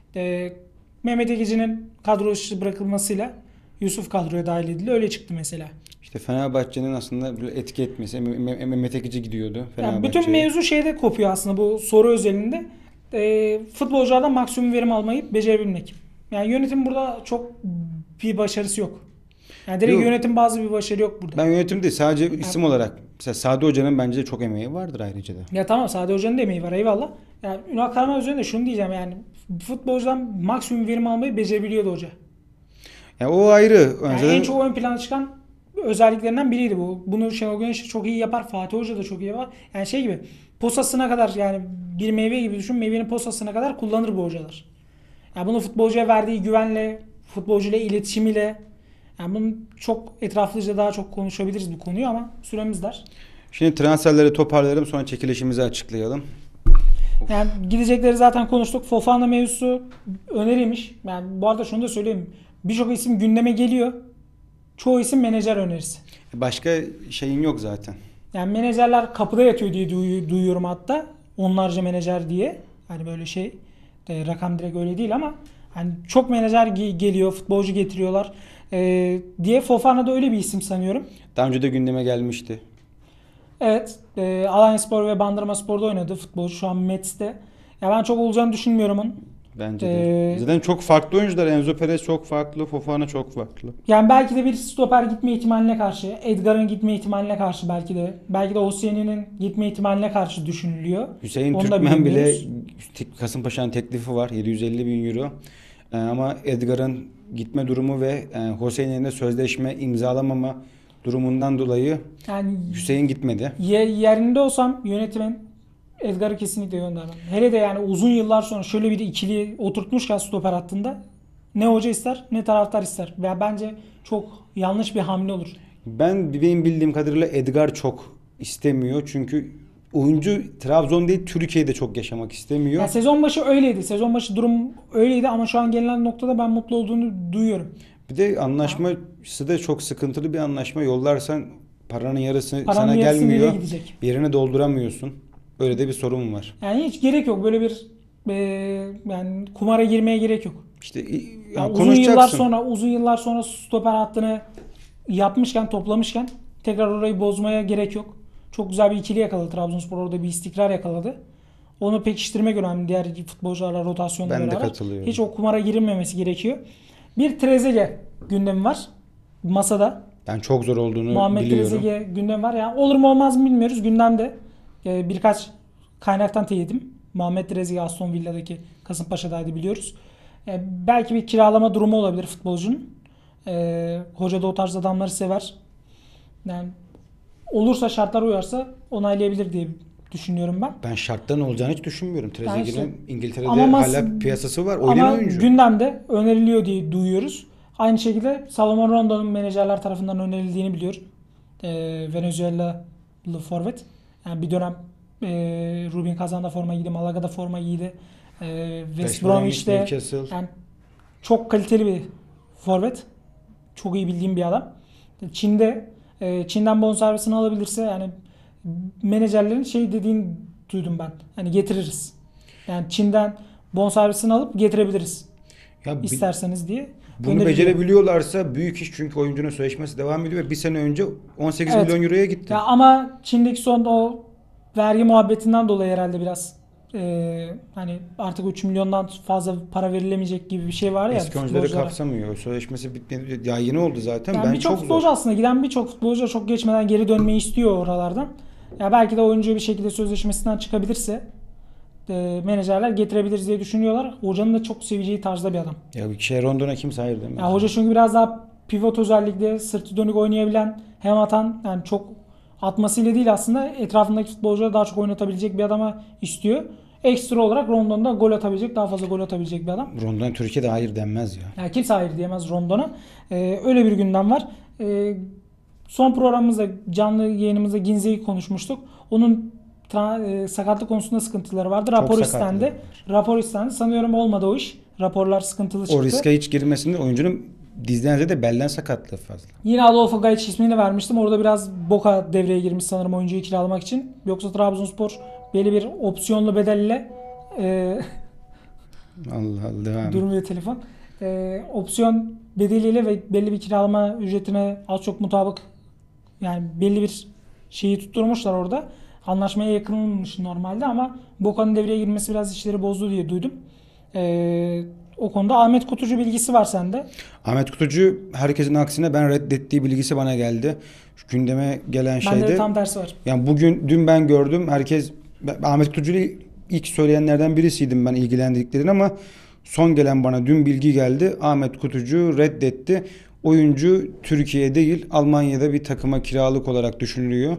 Mehmet Ekici'nin kadro dışı bırakılmasıyla Yusuf kadroya dahil edildi. Öyle çıktı mesela. İşte Fenerbahçe'nin aslında böyle etki etmesi. Mehmet Ekici gidiyordu Yani Fenerbahçe'ye. bütün mevzu şeyde kopuyor aslında bu soru özelinde. Futbolculardan maksimum verim almayı becerebilmek. Yani yönetim burada çok bir başarısı yok. Yani direkt Yok. yönetim bazı bir başarı yok burada. Ben yönetim değil, sadece isim olarak. Mesela Sadi Hoca'nın bence çok emeği vardır ayrıca da. Ya tamam Sade Hoca'nın da emeği var eyvallah. Yani Ünal Karaman üzerinde şunu diyeceğim yani futbolcudan maksimum verim almayı becerebiliyordu hoca. Yani o ayrı. Yani Zaten en çok ön plana çıkan özelliklerinden biriydi bu. Bunu Şenol Güneş çok iyi yapar. Fatih Hoca da çok iyi yapar. Yani şey gibi posasına kadar yani bir meyve gibi düşün. Meyvenin posasına kadar kullanır bu hocalar. Yani bunu futbolcuya verdiği güvenle, futbolcuyla iletişimiyle yani bunu çok etraflıca daha çok konuşabiliriz bu konuyu ama süremiz dar. şimdi transferleri toparlayalım, sonra çekilişimizi açıklayalım. Yani gidecekleri zaten konuştuk. Fofana mevzusu öneriymiş. Yani bu arada şunu da söyleyeyim. Birçok isim gündeme geliyor. Çoğu isim menajer önerisi. Başka şeyin yok zaten. Yani menajerler kapıda yatıyor diye duyuyorum hatta. Onlarca menajer diye. Hani böyle şey rakam direkt öyle değil ama hani çok menajer geliyor, futbolcu getiriyorlar diye Fofana da öyle bir isim sanıyorum. Daha önce de gündeme gelmişti. Evet, Alanyaspor ve Bandırmaspor'da oynadı futbolcu. Şu an Mets'te. Ya ben çok olacağını düşünmüyorum onun. Bence de. Zaten çok farklı oyuncular. Enzo Perez çok farklı. Fofana çok farklı. Yani belki de bir stoper gitme ihtimaline karşı, Edgar'ın gitme ihtimaline karşı belki de Osimhen'in gitme ihtimaline karşı düşünülüyor. Hüseyin Onu da Türkmen bile bilmiyoruz. Kasımpaşa'nın teklifi var. 750 bin euro. Ama Edgar'ın gitme durumu ve Hüseyin'in de sözleşme imzalamama durumundan dolayı Yani Hüseyin gitmedi. yerinde olsam yönetimin Edgar'ı kesinlikle göndermem. Hele de yani uzun yıllar sonra şöyle bir ikili oturtmuşken stoper hattında ne hoca ister ne taraftar ister. Ve bence çok yanlış bir hamle olur. Benim bildiğim kadarıyla Edgar çok istemiyor. Çünkü oyuncu Trabzon değil Türkiye'de çok yaşamak istemiyor. Yani sezon başı öyleydi. Sezon başı durum öyleydi ama şu an gelinen noktada ben mutlu olduğunu duyuyorum. Bir de anlaşması da çok sıkıntılı bir anlaşma. Yollarsan paranın yarısı Paranın sana yarısı nereye gelmiyor. gidecek? Yerini dolduramıyorsun. Öyle de bir sorun var. Yani hiç gerek yok. Böyle bir yani kumara girmeye gerek yok. İşte Yani konuşacaksın. uzun yıllar sonra stoper hattını yapmışken, toplamışken tekrar orayı bozmaya gerek yok. Çok güzel bir ikili yakaladı Trabzonspor, orada bir istikrar yakaladı. Onu pekiştirmek önemli diğer futbolcularla rotasyonla Ben de beraber. katılıyorum. Hiç o kumara girilmemesi gerekiyor. Bir Trezeguet gündemi var masada. Ben çok zor olduğunu Muhammed biliyorum. Trezeguet gündem var. Yani olur mu olmaz mı bilmiyoruz. Gündemde birkaç kaynaktan teyit ettim. Muhammed Trezeguet Aston Villa'daki Kasımpaşa'daydı biliyoruz. Belki bir kiralama durumu olabilir futbolcunun. Hoca da o tarz adamları sever. Yani olursa şartlar uyarsa onaylayabilir diye düşünüyorum ben. Ben şarttan olacağını hiç düşünmüyorum. Trezeguet'in işte, İngiltere'de ama hala piyasası var. Oynayan Ama oyuncu. gündemde öneriliyor diye duyuyoruz. Aynı şekilde Salomon Rondo'nun menajerler tarafından önerildiğini biliyorum. Venezuelalı forvet. Yani bir dönem Rubin Kazan'da forma giydi, Malaga'da forma giydi. West Bromwich'te Newcastle. yani çok kaliteli bir forvet. Çok iyi bildiğim bir adam. Çin'den bonservisini alabilirse yani menajerlerin şey dediğini duydum ben. Hani getiririz. Yani Çin'den bonservisini alıp getirebiliriz. Ya İsterseniz diye. bunu öneriliyor. becerebiliyorlarsa büyük iş, çünkü oyuncunun sözleşmesi devam ediyor ve bir sene önce 18 Evet. milyon euroya gitti. Ya ama Çin'deki son o vergi muhabbetinden dolayı herhalde biraz Hani artık 3 milyondan fazla para verilemeyecek gibi bir şey var ya Eski oyuncuları futbolculara. kapsamıyor. O sözleşmesi bitmedi. Ya yeni oldu zaten. Yani Ben birçok çok futbolcu zor. aslında giden birçok futbolcu çok geçmeden geri dönmeyi istiyor oralardan. Ya belki de oyuncu bir şekilde sözleşmesinden çıkabilirse menajerler getirebiliriz diye düşünüyorlar. Hocanın da çok seveceği tarzda bir adam. Ya bir kişiye Rondon'a kimse hayır demez. Ya hoca çünkü biraz daha pivot özellikle sırtı dönük oynayabilen hem atan yani çok atmasıyla değil aslında etrafındaki futbolcuları daha çok oynatabilecek bir adama istiyor. Ekstra olarak Rondon'da gol atabilecek, daha fazla gol atabilecek bir adam. Rondon Türkiye'de hayır denmez ya. Yani kimse hayır diyemez Rondon'a. Öyle bir gündem var. Son programımızda canlı yayınımızda Ginze'yi konuşmuştuk. Onun sakatlık konusunda sıkıntıları vardı. Rapor sakatlığı istendi. var. Rapor istendi. Sanıyorum olmadı o iş. Raporlar sıkıntılı çıktı. O riske hiç girmesinde oyuncunun dizden ziyade belden sakatlığı fazla. Yine Adolfo Gajic ismini vermiştim. Orada biraz Boca devreye girmiş sanırım oyuncuyu kiralamak için. Yoksa Trabzonspor belli bir opsiyonlu bedelle Allah Allah devam. durmuyor telefon. Opsiyon bedeliyle ve belli bir kiralama ücretine az çok mutabık yani belli bir şeyi tutturmuşlar orada. Anlaşmaya yakınmış normalde ama Boca'nın devreye girmesi biraz işleri bozdu diye duydum. O konuda Ahmet Kutucu bilgisi var sende. Ahmet Kutucu herkesin aksine ben reddettiği bilgisi bana geldi. Şu gündeme gelen Bende de şeyde. tam tersi var. Yani dün ben gördüm. Ahmet Kutucu'yu ilk söyleyenlerden birisiydim ben ilgilendiklerin ama son gelen bana dün bilgi geldi. Ahmet Kutucu reddetti. Oyuncu Türkiye değil Almanya'da bir takıma kiralık olarak düşünülüyor.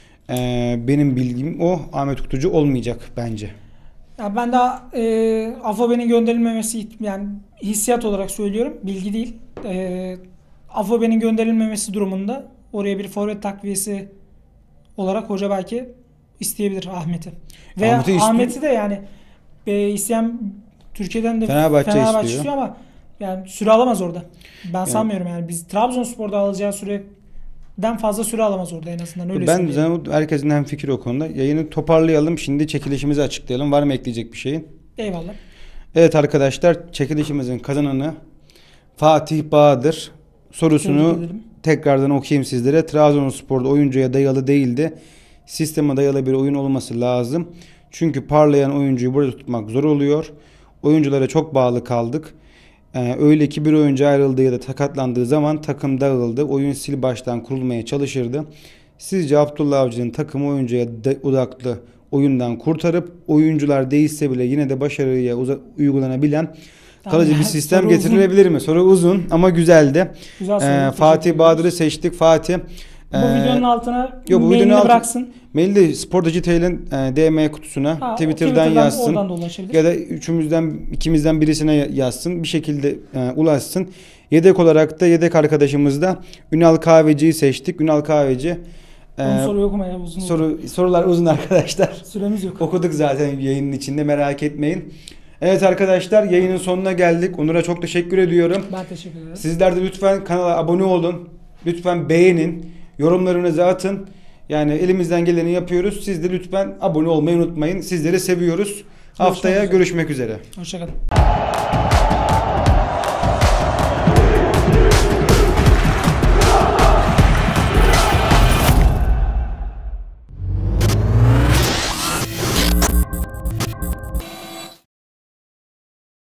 Benim bilgim o. Ahmet Kutucu olmayacak bence. Ya ben daha Afobe'nin gönderilmemesi yani hissiyat olarak söylüyorum. Bilgi değil. Afobe'nin gönderilmemesi durumunda oraya bir forvet takviyesi olarak hoca belki isteyebilir Ahmet'i. Veya Ahmet'i de yani isteyen Türkiye'den de Fenerbahçe istiyor ama yani süre alamaz orada. Ben sanmıyorum yani. Biz Trabzonspor'da alacağı süreden fazla süre alamaz orada en azından öyle söyleyeyim. Ben herkesin hemfikir o konuda. Yayını toparlayalım. Şimdi çekilişimizi açıklayalım. Var mı ekleyecek bir şeyin? Eyvallah. Evet arkadaşlar çekilişimizin kazananı Fatih Bahadır. Sorusunu tekrardan okuyayım sizlere. Trabzonspor'da oyuncuya dayalı değildi. Sisteme dayalı bir oyun olması lazım. Çünkü parlayan oyuncuyu burada tutmak zor oluyor. Oyunculara çok bağlı kaldık. Öyle ki bir oyuncu ayrıldığı ya da sakatlandığı zaman takım dağıldı. Oyun sil baştan kurulmaya çalışırdı. Sizce Abdullah Avcı'nın takımı oyuncuya odaklı oyundan kurtarıp oyuncular değişse bile yine de başarıya uygulanabilen kalıcı bir sistem getirilebilir mi? Soru uzun ama güzeldi. Güzel Fatih Bahadır'ı seçtik. Fatih bu videonun altına mailini bıraksın. Maili de Spor Dijital'in DM kutusuna Twitter'dan yazsın. Ya da ikimizden birisine yazsın. Bir şekilde ulaşsın. Yedek olarak da yedek arkadaşımız da Ünal Kahveci'yi seçtik. Ünal Kahveci. Soru okuma ya uzun. Sorular uzun arkadaşlar. Süremiz yok. Okuduk zaten yayının içinde merak etmeyin. Evet arkadaşlar yayının sonuna geldik. Onur'a çok teşekkür ediyorum. Ben teşekkür ederim. Sizler de lütfen kanala abone olun. Lütfen beğenin. Yorumlarınızı atın. Yani elimizden geleni yapıyoruz. Siz de lütfen abone olmayı unutmayın. Sizleri seviyoruz. Haftaya görüşmek üzere. Hoşçakalın.